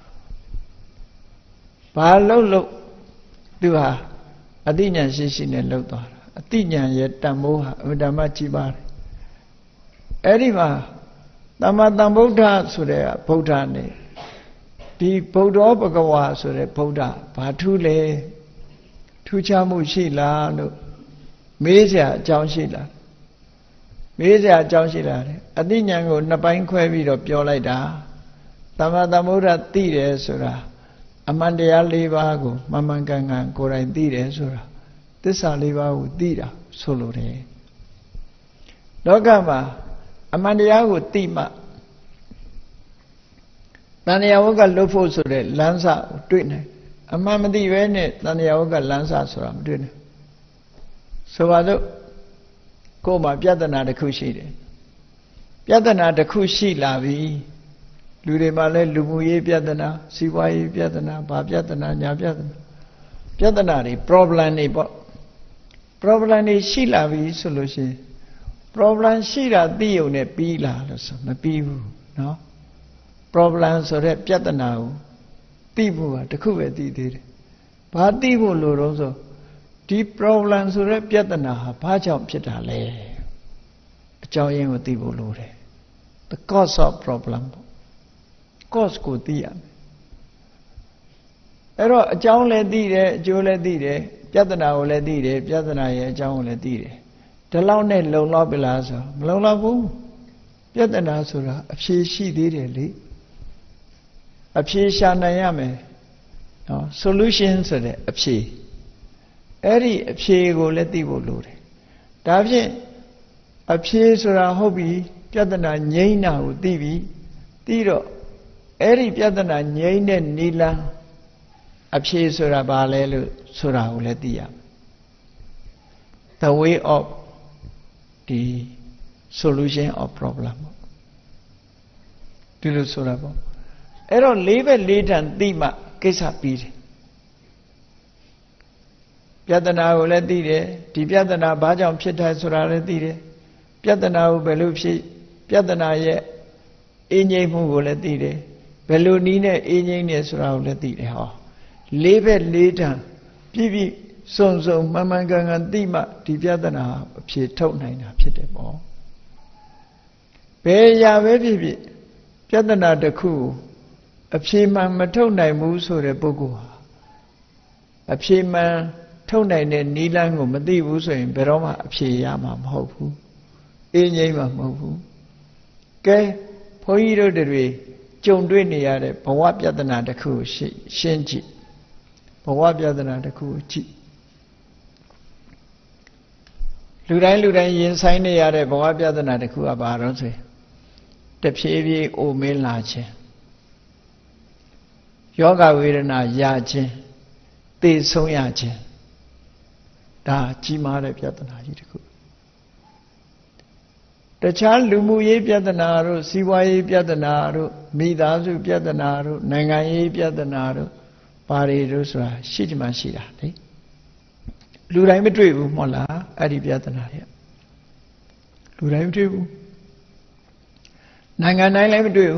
ဘာလို့သူဟာအတိညာဏ်ရှိရှိနဲ့လှုပ်သွားတာအတိညာဏ်ရဲ့တန်ဖိုးဟာအမှန်တမ်းကြီးပါတယ်အဲ့ဒီမှာသမ္မာသမ္ဗုဒ္ဓဆိုတဲ့ဗုဒ္ဓနဲ့ဒီဗုဒ္ဓောဘဂဝါဆိုတဲ့ဗုဒ္ဓဘာထူးလဲထူးခြားမှုရှိလားလို့မေးစရာအကြောင်းရှိလားမေးစရာအကြောင်းရှိလားအတိညာဏ်ကို2ပိုင်းခွဲပြီးတော့ပြောလိုက်တာသမ္မာသမ္ဗုဒ္ဓသိတယ်ဆိုတာအမှန်တရား၄ပါးကိုမှန်မှန်ကန်ကန်ကိုယ်တိုင်သိတယ်ဆိုတာသစ္စာ၄ပါးကိုသိတာဆိုလိုတယ်လောကမှာအမှန်တရားကိုသိမှတဏှာဝကလွတ်ဖို့ဆိုတဲ့လမ်းစာကိုတွေ့နိုင်အမှန်မသိဘဲနဲ့တဏှာဝကလမ်းစာဆိုတာမတွေ့နိုင်ဆိုပါစို့ကိုယ်မှာပြဿနာတစ်ခုရှိတယ်ပြဿနာတစ်ခုရှိလာပြီလူတွေမှာလည်းလူမှုရေးပြဿနာစီးပွားရေးပြဿနာဘာပြဿနာညာပြဿနာတွေ problem တွေပေါ့ problem တွေရှိလာပြီဆိုလို့ရှိရင် problem ရှိတာသိုံနဲ့ပြီးလာလို့ဆိုမပြီးဘူးเนาะ problem ဆိုတဲ့ပြဿနာကိုသိဖို့ကတခုပဲသိသေးတယ်ဘာသိဖို့လိုတော့ဆိုဒီ problem ဆိုတဲ့ပြဿနာဟာဘာကြောင့်ဖြစ်တာလဲအကြောင်းရင်းကိုသိဖို့လိုတယ် the cause of problem cause ကိုသိရမယ်အဲ့တော့အကြောင်းလည်းသိတယ်အကျိုးလည်းသိတယ်ပြဿနာကိုလည်းသိတယ်ပြဿနာရဲ့အကြောင်းကိုလည်းသိတယ်ဒီလောက်နဲ့လုံလောက်ပြီလားဆိုမလုံလောက်ဘူးပြဿနာဆိုတာအဖြေရှိသေးတယ်လေအဖြေရှာနိုင်ရမယ်နော် solution ဆိုတဲ့အဖြေအဲ့ဒီအဖြေကိုလည်းသိဖို့လိုတယ်ဒါဖြင့်အဖြေဆိုတာဟုတ်ပြီပြဿနာငြိမ်းတာကိုသိပြီသိတော့ Eri Piatana Nyene Nila Apshe Sura Balelu Sura Uletia. The way of the solution of problem. Tilu Surabo. Ero leave a late and Dima Kesa Piri. Piatana Uletire, Tipiatana Bajam Pita Sura Letire, Piatana Belushi, Piatana Ye, Inye Muguletire. Belunine Inye Sura Letire. Leave it later. Pivi Sonso Mamangang Dima Tipiatana Pito Nina Pitable. Beya Vevi Piatana the Ku. A Pima Matona moves or a Bogua. A Pima Tona Nilang Madi Wuso in Beroma Piyama Hopu. Inyama Mopu. Gay Poiro de Re, John Dwinia, Pawapyatana the Ku, Shenji. Pawapyatana the Ku Chi. Ludan Yin Sine Yare, Pawapyatana the Ku Abaronse. The Pivi O Milache. Yoga Virana Yache, Te Soyache, Da Chimare Piatana Yiku. The child Lumuye Piatanaru, Siwaye Piatanaru, Midazu Piatanaru, Nangaye Piatanaru, Pari Rusra, Shijima Shira. Lurai Tribu Mola, Adi Piatanaria. Lurai Tribu Nanganai Tribu.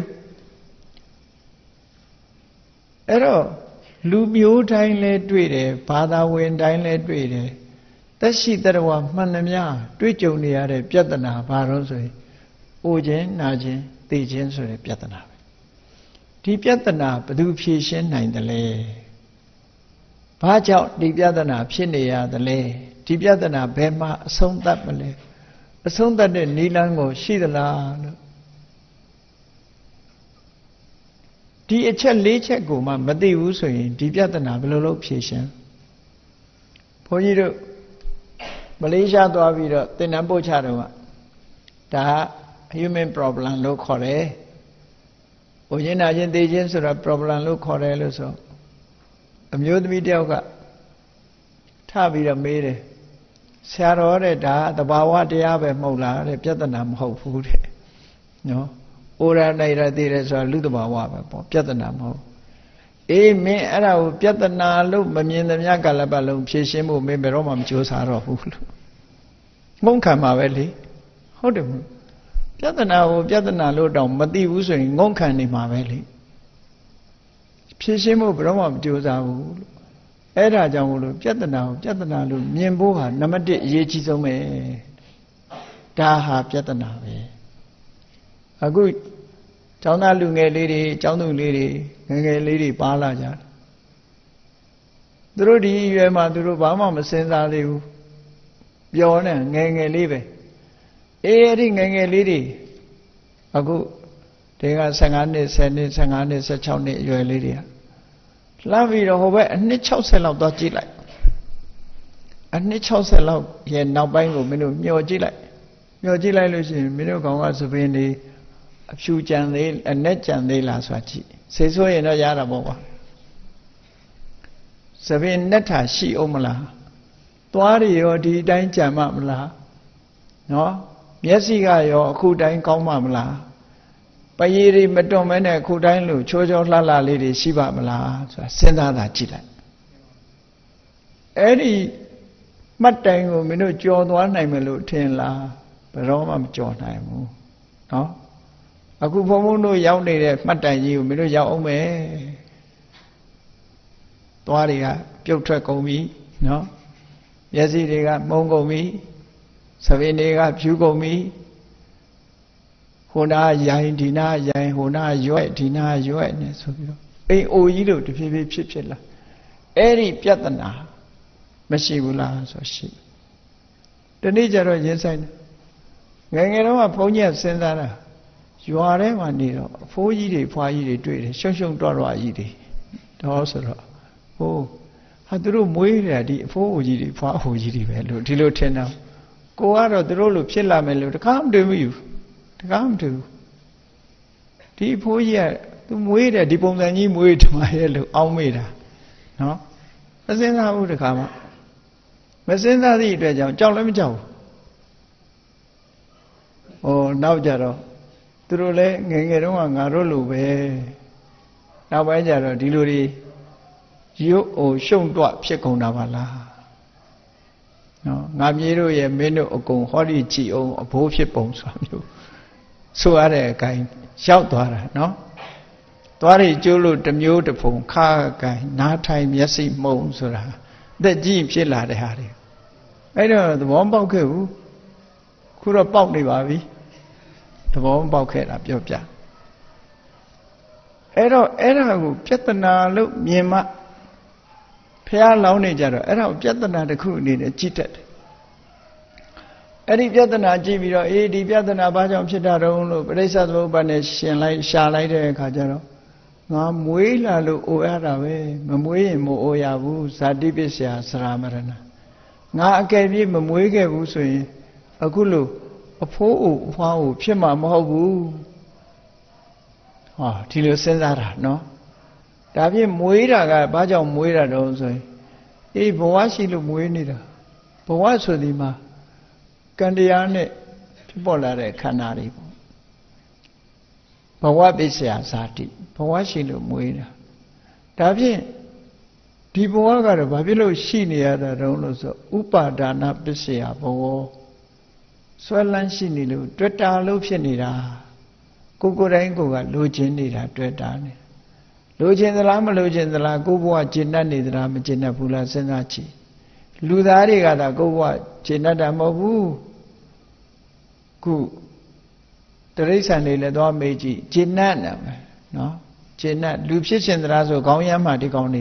Ero, Lumio Dine Tweede, Pada Win Dine Tweede. That she that was Manamia, Twitchonia, Piatana, Baronse, Ojen, Najin, Tijin, so Piatana. Deep Piatana, Padu Pishin, nine the lay. Patch out Deep Piatana, Pinia, the lay. Deep Piatana, Bema, a song that Malay. A song that the Nilango, she the la. The Lecha Goma, Madi Uso in Dipiatana, below patient. Poyiro Malaysia to Avira, the Nambo Charawa. Da human problem look hore. Ojena agents or a problem look hore. So a mute media got Tabira made Sarah da, the Bawa de Abe Mola, the Piatanam Ho food. No. Ora Naira Dires or Ludabawa, Piatanamo. Eh, me, Ara, Piatana, look, Mamin, the Yakalabalo, Pishimu, maybe Romam Josara. Monka Valley. How do you? Piatana, low down, Madi was in Monka in my valley. Pishimu, Romam Josa. Era Jamulu, Piatana, Niemboa, Namadi, Yechizome. Daha Piatana. A good Chana Lunga lady, Chanu lady, Nanga lady, Palaja. Drudi, you are Maduru Bama, Senza Liu. Yona, Nanga live. Airing Nanga lady. A good. They are Sangani, such a your lady. Love it over a niche house of Dodgy like. A niche house allowed, yet now buying a minute, your Gila. Your Gila Lucian, Mino Congas of Indy. A few chandel and net chandel aswachi. Says so in a Yaraboa. Savin neta she omala. Tuari or di dine chamamla. No? Yesiga yo kudine comamla. Payiri metomene kudine lu, chojo lala lady shiva mala, senda da chila. Any matango minu john one name ten la, but Romam john name. No? A good woman no young lady, Matan you, Mino Yaume Tuaria, Piotra me, no? Yes, they got Mongo me, Savine got Pugo me, Hona Yain, Dina, Yain, Hona, Yoet, Dina, Yoet, so you. A o you to be Pipchilla. Any Piatana, Messibula, so she. The nature of yes, I know. Pony of Sendana. You are a man, 4 years, 5 years, 2 years, Shung Dora Yidi. Also, oh, I drew more ready 4 years, 5 years, Tilo Tena. Go out of the role of Chilla Melo to come to you, to come to. 4 years, သူမွေးတယ်ဒီပုံစံကြီးမွေးထမရဲ့လို့အောင်းမေးတာနော်မစဉ်းစားဘူးတခါမှမစဉ်းစားသည့်အတွက်ကြောင့်ကြောက်လည်းမကြောက်ဘူးနောက်ကြတော့သူတို့လည်းငယ်ငယ်တုန်းကငါတို့လိုပဲနောက်ပိုင်းကျတော့ဒီလိုတွေရုပ်ရှုံ့တော့ဖြစ်ကုန်တာပါလားနော်ငါမြေတို့ရဲ့မင်းတို့အကုန်ဟောဒီကြည်အောင်အဘိုးဖြစ်ပုံဆိုတာမျိုးဆိုရတဲ့အကိုင်းရောက်သွားတာနော်သွားရီကျိုးလို့တစ်မျိုးတစ်ဖုံခါကိုင်းနားထိုင်မျက်စိမှုံဆိုတာအသက်ကြီးဖြစ်လာတဲ့ဟာတွေအဲ့တော့သဘောပေါက်ခဲ့ဘူးခုတော့ပေါက်နေပါပြီသဘောပေါက်ခဲ့တာပြောပြအဲ့တော့အဲ့ဒါကိုပြဿနာလို့မြင်မှဖះလောင်းနေကြတော့အဲ့ဒါကိုပြဿနာတစ်ခုအနေနဲ့ကြည့်တတ်တယ်အဲ့ဒီပြဿနာကြည့်ပြီးတော့ဒီပြဿနာဘာကြောင့်ဖြစ်တာတုံးလို့ပရိစ္ဆေသမုပ္ပါဒ်နဲ့ရှင်လိုက်ရှာလိုက်တဲ့အခါကျတော့ငါမွေးလာလို့အိုရတာပဲမမွေးရင်မအိုရဘူးဇာတိပစ္စယစရာမရဏငါအကယ်၍မမွေးခဲ့ဘူးဆိုရင်အခုလို့အဖိုးအိုအဖွားအိုဖြစ်မှာမဟုတ်ဘူးဒီလိုစဉ်းစားတာနော်ဒါဖြင့်မွေးတာကဘာကြောင့်မွေးတာတုံးဆိုရင်ဘဝရှိလို့မွေးနေတာဘဝဆိုဒီမှာကံတရားနဲ့ဖြစ်ပေါ်လာတဲ့ခန္ဓာတွေပေါ့ဘဝပစ္စယဇာတိဘဝရှိလို့မွေးတာဒါဖြင့်ဒီဘဝကတော့ဘာဖြစ်လို့ရှိနေရတာတုံးလို့ဆိုဥပါဒါနပစ္စယဘဝဆွဲလန်းရှိနေလို့တွေ့တာလို့ဖြစ်နေတာကိုယ်တိုင်းကိုယ်ကလိုချင်နေတာတွေ့တာနေလိုချင်သလားမလိုချင်သလားကိုယ်ဘဝကျင့်တတ်နေသလားမကျင့်တတ်ဘူးလားစဉ်းစားကြည့်လူသားတွေကသာကိုယ်ဘဝကျင့်တတ်တာမဟုတ်ဘူးခုတရိစ္ဆာန်တွေလည်းသွားမေးကြည့်ကျင့်တတ်တယ်နော်ကျင့်တတ်လူဖြစ်ရှင်သလားဆိုခေါင်းရမ်းမှဒီကောင်းနေ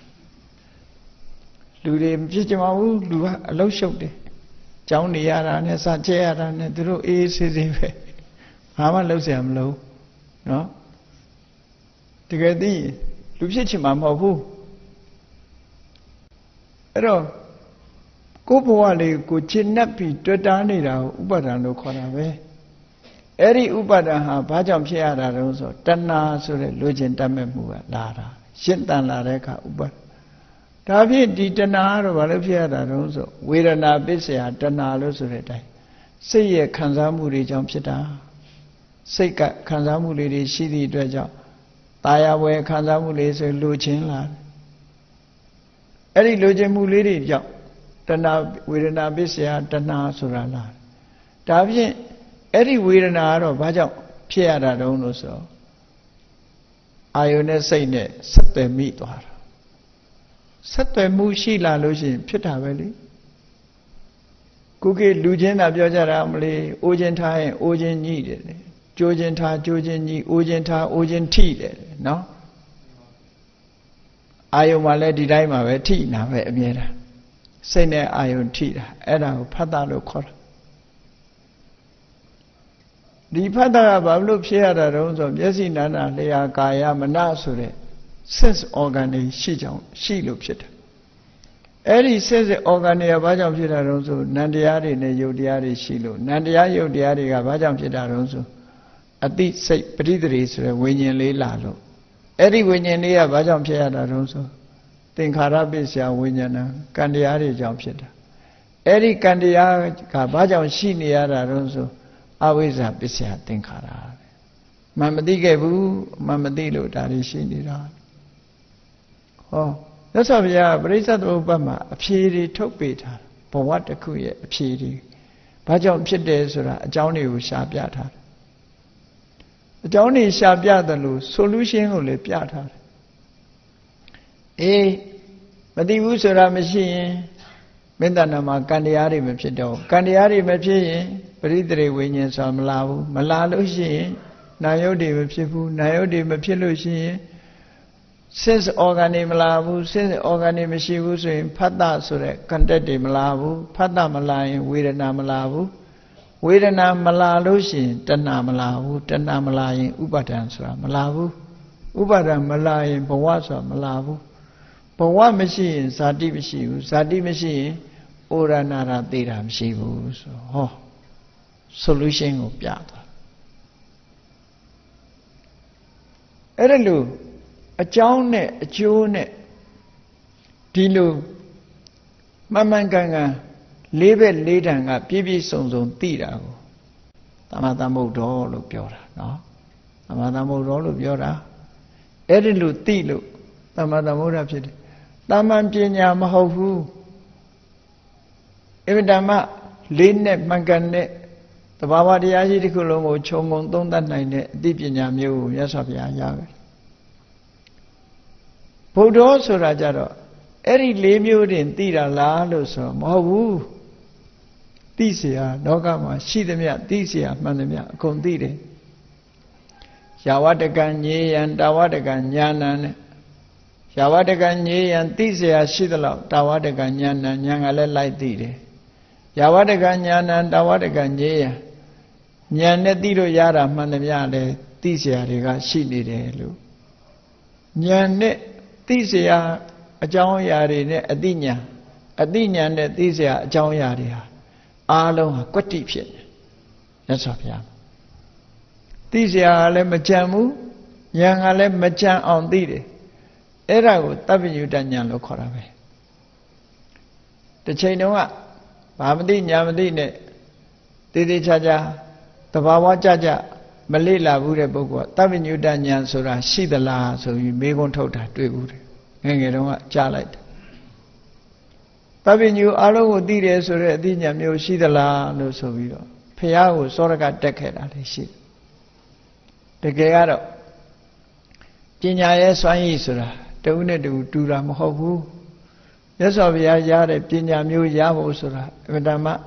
လူတွေမဖြစ်ကြပါဘူးလူကအလုံးရှုပ်တယ်ကျောင်းနေရတာနဲ့စာကျက်ရတာနဲ့သူတို့အေးဆေးဆေးပဲဘာမှလုပ်เสียမလို့နော်တကယ်သိလူဖြစ်ချင်မှာမဟုတ်ဘူးအဲ့တော့ကိုယ်ဘဝလေးကိုကျင့်납ပြီးတွေ့တာနေတာကိုဥပါဒံလို့ခေါ်တာပဲအဲ့ဒီဥပါဒံဟာဘာကြောင့်ဖြစ်ရတာတုံးဆိုတဏှာဆိုတဲ့လိုချင်တတ်မဲ့မှုကလာတာရှင်းတန်လာတဲ့အခါဥပါဒဒါဖြင့်ဒီတဏှာကတော့ဘာလို့ဖြစ်ရတာတုံးဆိုဝေဒနာပစ္စယတဏှာလို့ဆိုတဲ့အတိုင်းစိတ်ရဲ့ခံစားမှုတွေကြောင့်ဖြစ်တာစိတ်ကခံစားမှုလေးတွေရှိသည့်အတွက်ကြောင့်ตายဝယ်ခံစားမှုလေးဆိုလိုချင်လာအဲ့ဒီလိုချင်မှုလေးတွေကြောင့်တဏှာဝေဒနာပစ္စယတဏှာဆိုတာလားဒါဖြင့်အဲ့ဒီဝေဒနာကတော့ဘာကြောင့်ဖြစ်ရတာတုံးလို့ဆိုအာယုန်နဲ့စိတ်နဲ့ဆက်သွယ်မိသွားတာဆက်သွယ်မှုရှိလာလို့ရှိရင်ဖြစ်တာပဲလေခုခေတ်လူချင်းသာပြောကြတာမလေးအိုးချင်းထားရင်အိုးချင်းညှိတယ်ကြိုးချင်းထားကြိုးချင်းညှိအိုးချင်းထားအိုးချင်းထိတယ်နော်အာယုန်မှာလည်းဒီတိုင်းမှာပဲထိနာပဲအမြဲတမ်းစိတ်နဲ့အာယုန်ထိတာအဲ့ဒါကိုဖတ်တာလို့ခေါ်တာဒီဖတ်တာကဘာလို့ဖြစ်ရတာတုံးဆိုမျက်စိနာနာလျှာကာယမနဆိုတဲ့ sense organ တွေရှိကြောင်းရှိလို့ဖြစ်တယ်အဲ့ဒီ sense organ တွေကဘာကြောင့်ဖြစ်တာတုံးဆိုနံတရားတွေနဲ့ယုတ်တရားတွေရှိလို့နံတရားယုတ်တရားတွေကဘာကြောင့်ဖြစ်တာတုံးဆိုအတိစိတ်ပရိသေရီဆိုတဲ့ဝိညာဉ်လေးလာလို့အဲ့ဒီဝိညာဉ်လေးကဘာကြောင့်ဖြစ်ရတာတုံးဆိုသင်္ခါရပစ္စယဝိညာဏကံတရားတွေကြောင့်ဖြစ်တာအဲ့ဒီကံတရားကဘာကြောင့်ရှိနေရတာတုံးဆိုအဝိဇ္ဇာပစ္စယသင်္ခါရမှန်မသိခဲ့ဘူးမှန်မသိလို့ဒါတွေရှိနေတာဟောမြတ်စွာဘုရားပရိစ္ဆေသမုပ္ပါဒ်မှာအဖြေတွေထုတ်ပေးထားဘဝတစ်ခုရဲ့အဖြေတွေဘာကြောင့်ဖြစ်တယ်ဆိုတာအကြောင်းတွေကိုရှာပြထားတယ်အကြောင်းတွေရှာပြတယ်လို့ solution ကိုလည်းပြထားတယ်မသိဘူးဆိုတာမရှိရင်မေတ္တာနာမှာကံတရားတွေမဖြစ်တော့ကံတရားတွေမဖြစ်ရင်ပရိသေဝိညာဉ်ဆိုတာမလာဘူးမလာလို့ရှိရင်နာယုတ်တွေမဖြစ်ဘူးနာယုတ်တွေမဖြစ်လို့ရှိရင် sense organ တွေမလာဘူး sense organ တွေမရှိဘူးဆိုရင်ဖတ်တာဆိုတဲ့ contact တွေမလာဘူးဖတ်တာမလာရင်ဝေဒနာမလာဘူးဝေဒနာမလာလို့ရှိရင်တဏှာမလာဘူးတဏှာမလာရင်ဥပါဒံဆိုတာမလာဘူးဥပါဒံမလာရင်ဘဝဆိုတာမလာဘူးဘဝမရှိရင်ဇာတိမရှိဘူးဇာတိမရှိရင်ဩရဏရသေတာမရှိဘူးဆိုဟော solution ကိုပြသွားအဲ့ဒါလို့အကြောင်းနဲ့အကျိုးနဲ့ဒီလိုမှန်မှန်ကန်ကန်လေးဘက်လေးတန်ကပြည့်ပြည့်စုံစုံသိတာကိုသမ္မာသမ္ဗုဒ္ဓောလို့ပြောတာနော်သမ္မာသမ္ဗုဒ္ဓောလို့ပြောတာအဲ့ဒီလိုသိလို့သမ္မာသမ္ဗုဒ္ဓဖြစ်တယ်တာမန်ပညာမဟုတ်ဘူးအဗ္ဗဓမ္မလေးနဲ့မှန်ကန်တဲ့သဘာဝတရားကြီးတစ်ခုလုံးကိုခြုံငုံသုံးသပ်နိုင်တဲ့အသိပညာမျိုးကိုမြတ်စွာဘုရားရပဲဘုဒ္ဓောဆိုတာကြတော့အဲ့ဒီလေးမျိုးတင်သိတာလားလို့ဆိုတော့မဟုတ်ဘူးသိเสียလောကမှာရှိသမျှသိเสียမှန်သမျှအကုန်သိတယ်ယာဝတကံညေယံတာဝတကံညာဏံနဲ့ယာဝတကံညေယံသိเสียရှိသလောက်တာဝတကံညာဏံညာကလည်းလိုက်သိတယ်ယာဝတကံညာဏံတာဝတကံညေယံညာနဲ့သိလို့ရတာမှန်သမျှလည်းသိเสียတွေကရှိနေတယ်လို့ညာနဲ့သိเสียအကြောင်းအရာတွေနဲ့အသိဉာဏ်နဲ့သိเสียအကြောင်းအရာတွေဟာအားလုံးဟာကွတ္တိဖြစ်နေမြတ်စွာဘုရားသိเสียလည်းမကြံဘူးဉာဏ်ကလည်းမကြံအောင်သိတယ်အဲ့ဒါကိုတပ္ပညုတဉာဏ်လို့ခေါ်တာပဲတစ်ချိန်တုန်းကဘာမသိညာမသိနဲ့တေးသေးချာချာသဘာဝကြကြမလေ့လာဘူးတဲ့ပုဂ္ဂိုလ်ကတပ္ပညုတဉာဏ်ဆိုတာရှိသလားဆိုပြီးမေးခွန်းထုတ်တာတွေ့ဘူးတယ်ငယ်ငယ်တုန်းကကြားလိုက်တယ်တပ္ပညုအလုံးကိုသိတယ်ဆိုတဲ့အသိဉာဏ်မျိုးရှိသလားလို့ဆိုပြီးတော့ဖះကိုစောရကတက်ခဲ့တာလည်းရှိတယ်တကယ်ကတော့ပညာရဲ့စွမ်းရည်ဆိုတာတဦးနဲ့တူတာမဟုတ်ဘူးမြတ်စွာဘုရားရတဲ့ပညာမျိုးရဖို့ဆိုတာအမှန်တမ်း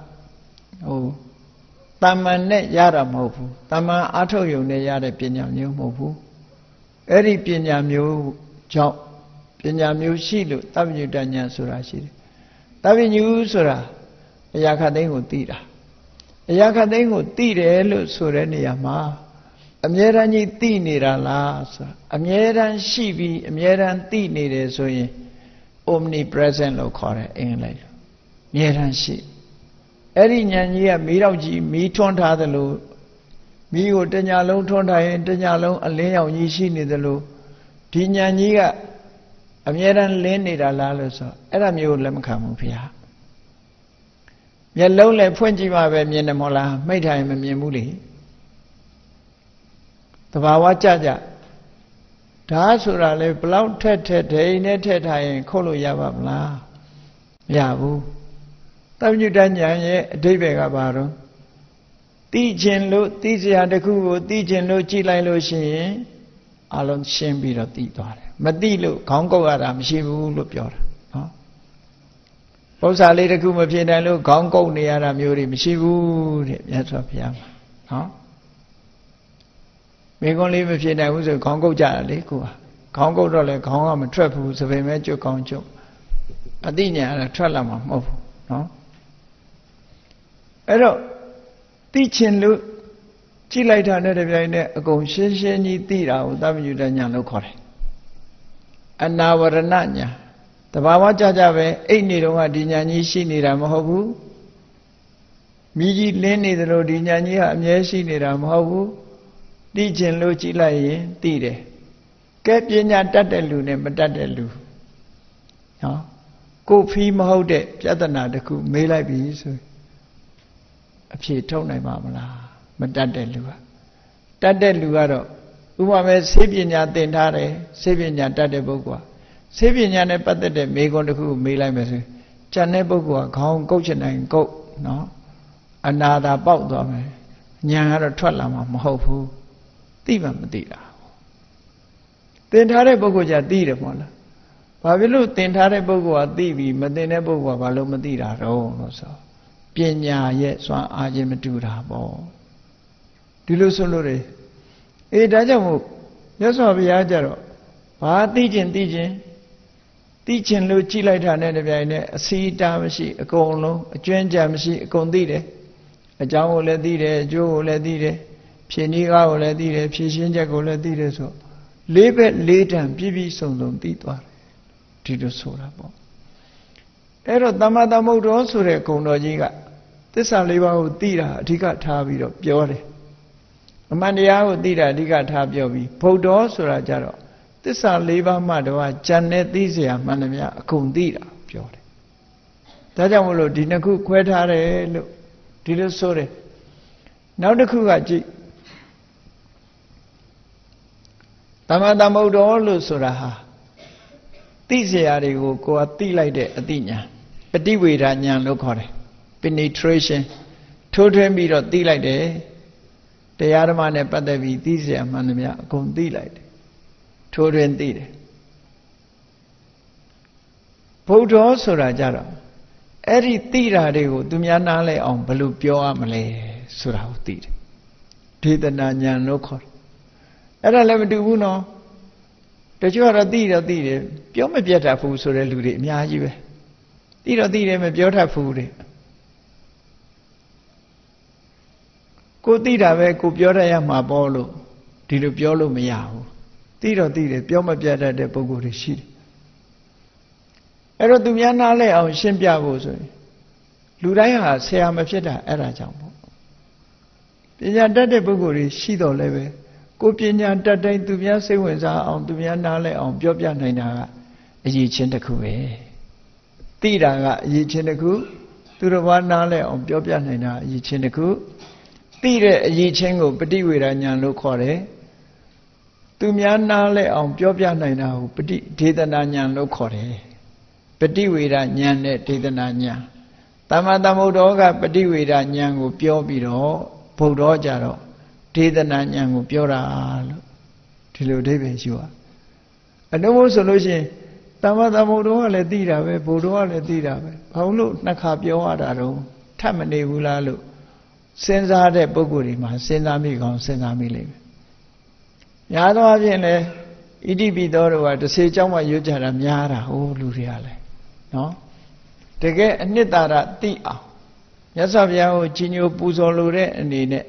တာမန်နဲ့ရတာမဟုတ်ဘူးတာမန်အားထုတ်ယုံနဲ့ရတဲ့ပညာမျိုးမဟုတ်ဘူးအဲ့ဒီပညာမျိုးကြောင့်ပညာမျိုးရှိလို့တပ္ပညုတဉာဏ်ဆိုတာရှိတယ်တပ္ပညုဆိုတာအရာခတ်သိမ်းကိုသိတာအရာခတ်သိမ်းကိုသိတယ်လို့ဆိုတဲ့နေရာမှာအမြဲတမ်းကြီးသိနေတာလားဆိုတာအမြဲတမ်းရှိပြီးအမြဲတမ်းသိနေတယ်ဆိုရင် omnipresent လို့ခေါ်တယ်အင်္ဂလိပ်လိုအမြဲတမ်းရှိအဲ့ဒီဉာဏ်ကြီးကမီးတော့ကြီးမီးထွန်းထားသလိုမီးကိုတညာလုံးထွန်းထားရင်တညာလုံးအလင်းရောင်ကြီးရှိနေသလိုဒီဉာဏ်ကြီးကအမြဲတမ်းလင်းနေတာလားလို့ဆိုအဲ့ဒါမျိုးလက်မခံဘူးဖေဟာမျက်လုံးလည်းဖွင့်ကြည့်မှပဲမြင်တယ်မဟုတ်လားမိတ်ထိုင်မမြင်ဘူးလေသဘာဝကြကြဓာတ်ဆိုတာလေဘလောက်ထက်ဒိန်နဲ့ထက်ထားရင်ခုတ်လို့ရပါမလားမရဘူးတပ္ပညုတဉာဏ်ရဲ့အဓိပ္ပာယ်ကဘာတော့သိခြင်းလို့သိစရာတစ်ခုကိုသိခြင်းလို့ကြည်လိုက်လို့ရှိရင်အလုံးရှင်းပြီးတော့သိသွားတယ်မသိလို့ခေါင်းကုပ်ရတာမရှိဘူးလို့ပြောတာနော်ပု္ပ္ပာလေးတစ်ခုမဖြစ်နိုင်လို့ခေါင်းကုပ်နေရတာမျိုးတွေမရှိဘူးတဲ့မြတ်စွာဘုရားမှာနော်မိကွန်းလေးမဖြစ်နိုင်ဘူးဆိုခေါင်းကုပ်ကြတာလေကိုကခေါင်းကုပ်တော့လေခေါင်းကမထွက်ဘူးစပင်ပဲကျွတ်ခေါင်းကျွတ်အသိဉာဏ်အဲ့ဒါထွက်လာမှာမဟုတ်ဘူးနော်အဲ့တော့သိခြင်းလို့ကြည့်လိုက်တာနဲ့တပြိုင်နက်အကုန်ရှင်းကြီးသိတာကိုတပ္ပညုတဉာဏ်လို့ခေါ်တယ်အနာဝရဏဉာဏ်တဘာဝကြကြပဲအိတ်နေတော့ကဒီဉာဏ်ကြီးရှိနေတာမဟုတ်ဘူးမိကြီးလင်းနေသလိုဒီဉာဏ်ကြီးကအမြဲရှိနေတာမဟုတ်ဘူးသိခြင်းလို့ကြည့်လိုက်ရင်သိတယ်ကဲပညာတတ်တဲ့လူနဲ့မတတ်တဲ့လူနော်ကိုဖီးမဟုတ်တဲ့ပြဿနာတစ်ခုမေးလိုက်ပြီဆိုအဖြေထုတ်နိုင်ပါမလားမတတ်တဲ့လူကတတ်တဲ့လူကတော့ဥပမာဆေးပညာသင်ထားတယ်ဆေးပညာတတ်တဲ့ပုဂ္ဂိုလ်ကဆေးပညာနဲ့ပတ်သက်တဲ့မေးခွန်းတစ်ခုကိုမေးလိုက်မယ်ဆိုကျန်တဲ့ပုဂ္ဂိုလ်ကခေါင်းကုတ်ချင်တိုင်းကုတ်နော်အနာသာပေါက်သွားမယ်ဉာဏ်ကတော့ထွက်လာမှာမဟုတ်ဘူးသိမှမသိတာသင်ထားတဲ့ပုဂ္ဂိုလ်じゃသိတယ်မဟုတ်လားဘာဖြစ်လို့သင်ထားတဲ့ပုဂ္ဂိုလ်ကသိပြီးမသင်တဲ့ပုဂ္ဂိုလ်ကဘာလို့မသိတာတော့လို့ဆိုပညာရဲ့စွမ်းအားခြင်းမတူတာပေါ့ဒီလိုဆိုလို့လေဒါကြောင့်မို့မြတ်စွာဘုရားကြတော့ဘာသိခြင်းလို့ကြည့်လိုက်တာနဲ့တပြိုင်နက်အစီတာမရှိအကုန်လုံးအကျွမ်းကြံမရှိအကုန်သိတယ်အကြောင်းကိုလည်းသိတယ်အကျိုးကိုလည်းသိတယ်ဖြေနည်းကားကိုလည်းသိတယ်ဖြေရှင်းချက်ကိုလည်းသိတယ်ဆိုလေးဘက်လေးတန်ပြည့်ပြည့်စုံစုံသိသွားတယ်ဒီလိုဆိုတာပေါ့အဲ့တော့သမ္မာသမ္ဗုဒ္ဓောဆိုတဲ့ဂုဏ်တော်ကြီးကသစ္စာလေးပါးကိုသိတာအဓိကထားပြီးတော့ပြောတယ်အမှန်တရားကိုသိတာအဓိကထားပြောပြီးဗုဒ္ဓောဆိုတာကြတော့သစ္စာ၄ပါးမှတော့ဉာဏ်နဲ့သိเสียမှန်သမျှအကုန်သိတာပြောတယ်ဒါကြောင့်မလို့ဒီနှစ်ခုခွဲထားတယ်လို့ဒီလိုဆိုတယ်နောက်တစ်ခုကကြည့်သမ္မာသမ္ဗုဒ္ဓောလို့ဆိုတာဟာသိเสียတွေကိုကိုယ်ကသိလိုက်တဲ့အသိဉာဏ်ပฏิဝေဒဉာဏ်လို့ခေါ်တယ် penetration ထိုးထွင်းပြီးတော့သိလိုက်တယ်တရားဓမ္မနဲ့ပတ်သက်ပြီးသိเสียမှန်သမျှအကုန်သိလိုက်တယ်ထိုးထွင်းသိတယ်ဗုဒ္ဓောဆိုတာကြတော့အဲ့ဒီသိတာတွေကိုသူများနားလဲအောင်ဘယ်လိုပြောရမလဲဆိုတာကိုသိတယ်ဒေသနာဉာဏ်လို့ခေါ်တယ်အဲ့ဒါလည်းမတူဘူးနော်တချို့ကတော့သိတော့သိတယ်ပြောမပြတ်တတ်ဘူးဆိုတဲ့လူတွေအများကြီးပဲသိတော့သိတယ်မပြောတတ်ဘူးတဲ့ကိုသိတာပဲကိုပြောတတ်ရမှာပေါ့လို့ဒီလိုပြောလို့မရဘူးသိတော့သိတယ်ပြောမပြတ်တတ်တဲ့ပုဂ္ဂိုလ်တွေရှိတယ်အဲ့တော့သူများနားလဲအောင်ရှင်းပြဖို့ဆိုရင်လူတိုင်းဟာဆရာမဖြစ်တာအဲ့ဒါကြောင့်ပေါ့ပညာတတ်တဲ့ပုဂ္ဂိုလ်တွေရှိတော့လည်းပဲကိုပညာတတ်တိုင်းသူများစိတ်ဝင်စားအောင်သူများနားလဲအောင်ပြောပြနိုင်တာကအရေးချင်းတစ်ခုပဲသိတာကအရေးချင်းတစ်ခုသူတော်ဘာနားလဲအောင်ပြောပြနိုင်တာအရေးချင်းတစ်ခုသိတဲ့အရေးချင်းကိုပฏิဝေဒဉာဏ်လို့ခေါ်တယ်သူများနားလဲအောင်ပြောပြနိုင်တာကိုပฏิဒေသနာဉာဏ်လို့ခေါ်တယ်ပฏิဝေဒဉာဏ်နဲ့ဒေသနာဉာဏ်သမ္မာသမ္ဗုဒ္ဓောကပฏิဝေဒဉာဏ်ကိုပြောပြီးတော့ဗုဒ္ဓောကြတော့ဒေသနာဉာဏ်ကိုပြောတာလို့ဒီလိုအဓိပ္ပာယ်ရှိပါအနှုတ်ဆိုလို့ရှိရင်သမ္မာသမ္ဗုဒ္ဓောကလည်းသိတာပဲဗုဒ္ဓောကလည်းသိတာပဲဘာလို့နှစ်ခါပြောရတာတော့ထပ်မနေဘူးလားလို့စဉ်းစားတဲ့ပုဂ္ဂိုလ်တွေမှာစဉ်းစားမိကောင်းစဉ်းစားမိလိမ့်မယ်များသောအားဖြင့်လည်းဣတိပိသောတို့ကတစ်စေကြောင်းမှရွတ်ကြတာများတာဟိုလူတွေကလည်းနော်တကယ်အနှစ်သာရသိအောင်မြတ်စွာဘုရားကိုကြီးညိုပူဇော်လိုတဲ့အနေနဲ့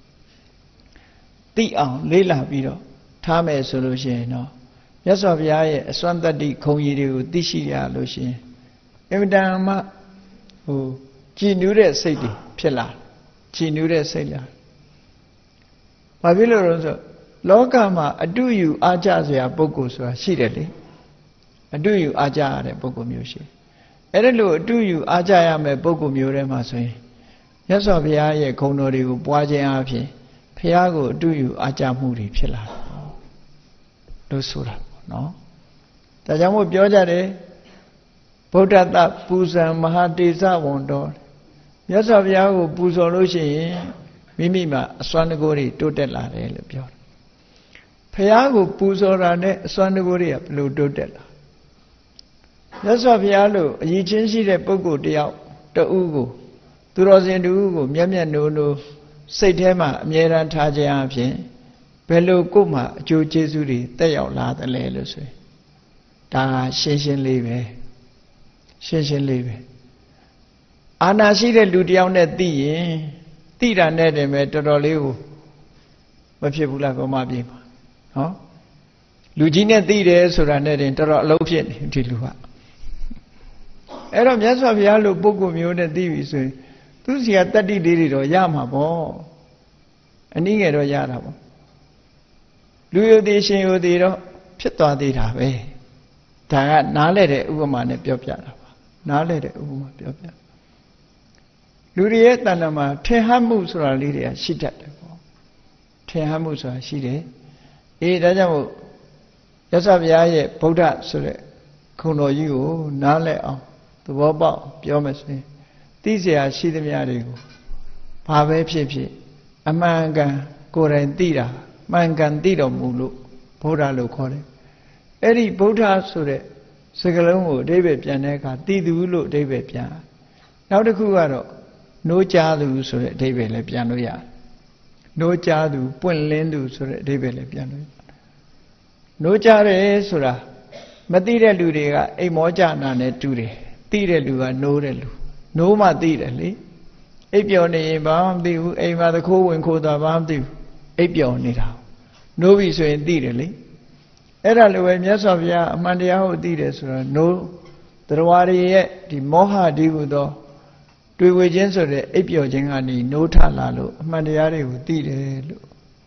သိအောင်လေးလာပြီးတော့ထားမယ်ဆိုလို့ရှိရင်တော့မြတ်စွာဘုရားရဲ့အစွမ်းတတ္တိခုံကြီးတွေကိုသိရှိရလို့ရှိရင်အင်မတန်မှကြည်နူးတဲ့စိတ်တွေဖြစ်လာကြည်နူးတဲ့စိတ်လာဘာဖြစ်လို့လဲဆိုလောကမှာအတုယူအားကြစရာပုဂ္ဂိုလ်ဆိုတာရှိတယ်လေအတုယူအားကြရတဲ့ပုဂ္ဂိုလ်မျိုးရှိအဲ့ဒါလို့အတုယူအားကြရမယ်ပုဂ္ဂိုလ်မျိုးတွေမှာဆိုရင်မြတ်စွာဘုရားရဲ့ဂုဏ်တော်တွေကိုပွားခြင်းအပြင်ဘုရားကိုအတုယူအားကြမှုတွေဖြစ်လာတယ်လို့ဆိုတာပေါ့နော်ဒါကြောင့်မို့ပြောကြတယ်ဗုဒ္ဓတပူဇံမဟာတေဇဝန္တောမြတ်စွာဘုရားကိုပူဇော်လို့ရှိရင်မိမိမှာအစွမ်းတကူတွေတိုးတက်လာတယ်လို့ပြောတယ်ဘုရားကိုပူဇော်တာနဲ့အစွမ်းတကူတွေကဘယ်လိုတိုးတက်လာမြတ်စွာဘုရားလို့အရေးချင်းရှိတဲ့ပုဂ္ဂိုလ်တယောက်တဦးကိုသူတော်စင်တဦးကိုမျက်မျက်နိုးနိုးစိတ်ထဲမှာအမြဲတမ်းထားခြင်းအပြင်ဘယ်လိုကိုယ်မှာအကျိုးကျေးဇူးတွေတက်ရောက်လာသလဲလို့ဆိုရင်ဒါရှင်းရှင်းလေးပဲရှင်းရှင်းလေးပဲအာနာရှိတဲ့လူတယောက်နဲ့သိရင်သိတာနဲ့တည်းပဲတော်တော်လေးကိုမဖြစ်ဘူးလားဗမာပြည်မှာနော်လူကြီးနဲ့သိတယ်ဆိုတာနဲ့တင်တော်တော်အလုံးဖြစ်နေဒီလူကအဲ့တော့မြတ်စွာဘုရားလိုပုဂ္ဂိုလ်မျိုးနဲ့သိပြီဆိုရင်သူစီကတတ္တိလေးတွေတော့ရမှာပေါ့အနည်းငယ်တော့ရတာပေါ့လူယုတ်တိရှင်ယုတ်တိတော့ဖြစ်သွားသေးတာပဲဒါကနားလဲတဲ့ဥပမာနဲ့ပြောပြတာပါနားလဲတဲ့ဥပမာပြောပြလူတွေရဲ့တဏ္ဍာမှာထင်ဟမှုဆိုတာလေးတွေကရှိတတ်တယ်ပေါ့ထင်ဟမှုဆိုတာရှိတယ်အေးဒါကြောင့်မို့ရသဗျာရဲ့ဗုဒ္ဓဆိုတဲ့ခုံတော်ကြီးကိုနားလဲအောင်သဘောပေါက်ပြောမယ်ဆိုရင်သိเสียရှိသမျှတွေကိုဘာပဲဖြစ်ဖြစ်အမှန်ကန်ကိုယ်တိုင်သိတာမှန်ကန်သိတော်မူလို့ဗုဒ္ဓလို့ခေါ်တယ်အဲ့ဒီဗုဒ္ဓဆိုတဲ့စကားလုံးကိုအဓိပ္ပာယ်ပြန်တဲ့အခါသိသူလို့အဓိပ္ပာယ်ပြန်နောက်တစ်ခုကတော့နိုးကြားသူဆိုတဲ့အဓိပ္ပာယ်လည်းပြန်လို့ရတယ်နိုးကြားသူပွင့်လင်းသူဆိုတဲ့အဓိပ္ပာယ်လည်းပြန်လို့နိုးကြားတယ်ဆိုတာမသိတဲ့လူတွေကအိမ်မောကြနာနဲ့တူတယ်သိတဲ့လူကနိုးတဲ့လူနိုးမှသိတယ်လေအိပ်ပျော်နေရင်ဘာမှမသိဘူးအိမ်မှာသခိုးဝင်ခိုးသွားဘာမှမသိဘူးအိပ်ပျော်နေတာနိုးပြီဆိုရင်သိတယ်လေအဲ့ဒါလိုပဲမြတ်စွာဘုရားအမှန်တရားကိုသိတယ်ဆိုတော့နိုးတရားတွေရဲ့ဒီမောဟဒီဟုသောတွေ့ဝေခြင်းဆိုတဲ့အိပ်ပျော်ခြင်းကနေနိုးထလာလို့အမှန်တရားတွေကိုသိတယ်လို့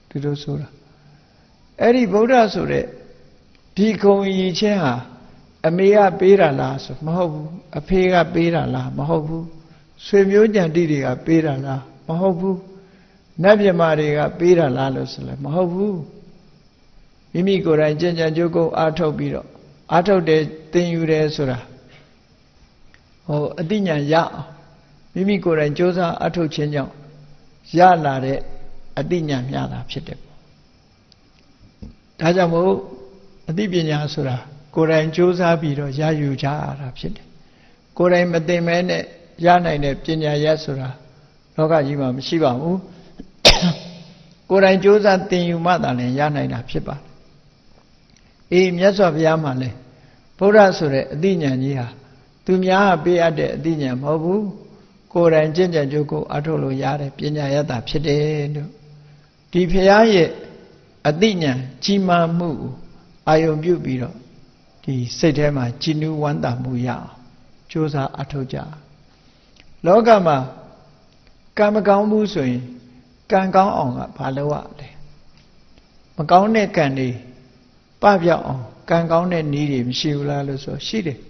ဒီလိုဆိုတာအဲ့ဒီဗုဒ္ဓဆိုတဲ့ဒီခုံရည်ချင်းဟာအမေကပေးတာလားဆိုမဟုတ်ဘူးအဖေကပေးတာလားမဟုတ်ဘူးဆွေမျိုးကြံတိတွေကပေးတာလားမဟုတ်ဘူးနတ်မြမာတွေကပေးတာလားလို့ဆိုလဲမဟုတ်ဘူးမိမိကိုယ်တိုင်ကြင်ကြံကြိုးကုန်းအားထုတ်ပြီးတော့အားထုတ်တယ်သင်ယူတယ်ဆိုတာအသိဉာဏ်ရအောင်မိမိကိုယ်တိုင်ကြိုးစားအားထုတ်ခြင်းကြောင့်ရလာတဲ့အသိဉာဏ်မျှတာဖြစ်တယ်ပေါ့ဒါကြောင့်မို့အသိပညာဆိုတာကိုယ်တိုင်ကြိုးစားပြီးတော့ရယူကြရတာဖြစ်တယ်ကိုယ်တိုင်မသိမဲနဲ့ရနိုင်တဲ့ပညာရဆိုတာလောကကြီးမှာမရှိပါဘူးကိုယ်တိုင်ကြိုးစားသင်ယူမှသာလည်းရနိုင်တာဖြစ်ပါတယ်အေးမြတ်စွာဘုရားမှာလဲဗုဒ္ဓဆိုတဲ့အသိဉာဏ်ကြီးဟာသူများပေးအပ်တဲ့အသိဉာဏ်မဟုတ်ဘူးကိုယ်တိုင်ကျင့်ကြံကြိုးကိုအားထုတ်လို့ရတဲ့ပညာရတ္တာဖြစ်တယ်လို့ဒီဘုရားရဲ့အသိဉာဏ်ကြီးမားမှုအာယုံပြုပြီးတော့ဒီစိတ်ထဲမှာကြည်နူးဝမ်းသာမှုရအောင်ကြိုးစားအားထုတ်ကြလောကမှာကံမကောင်းမှုဆိုရင်ကံကောင်းအောင်ကဘာလုပ်ရလဲမကောင်းတဲ့ကံတွေပပြောက်အောင်ကံကောင်းတဲ့နည်းတွေမရှိဘူးလားလို့ဆိုရှိတယ်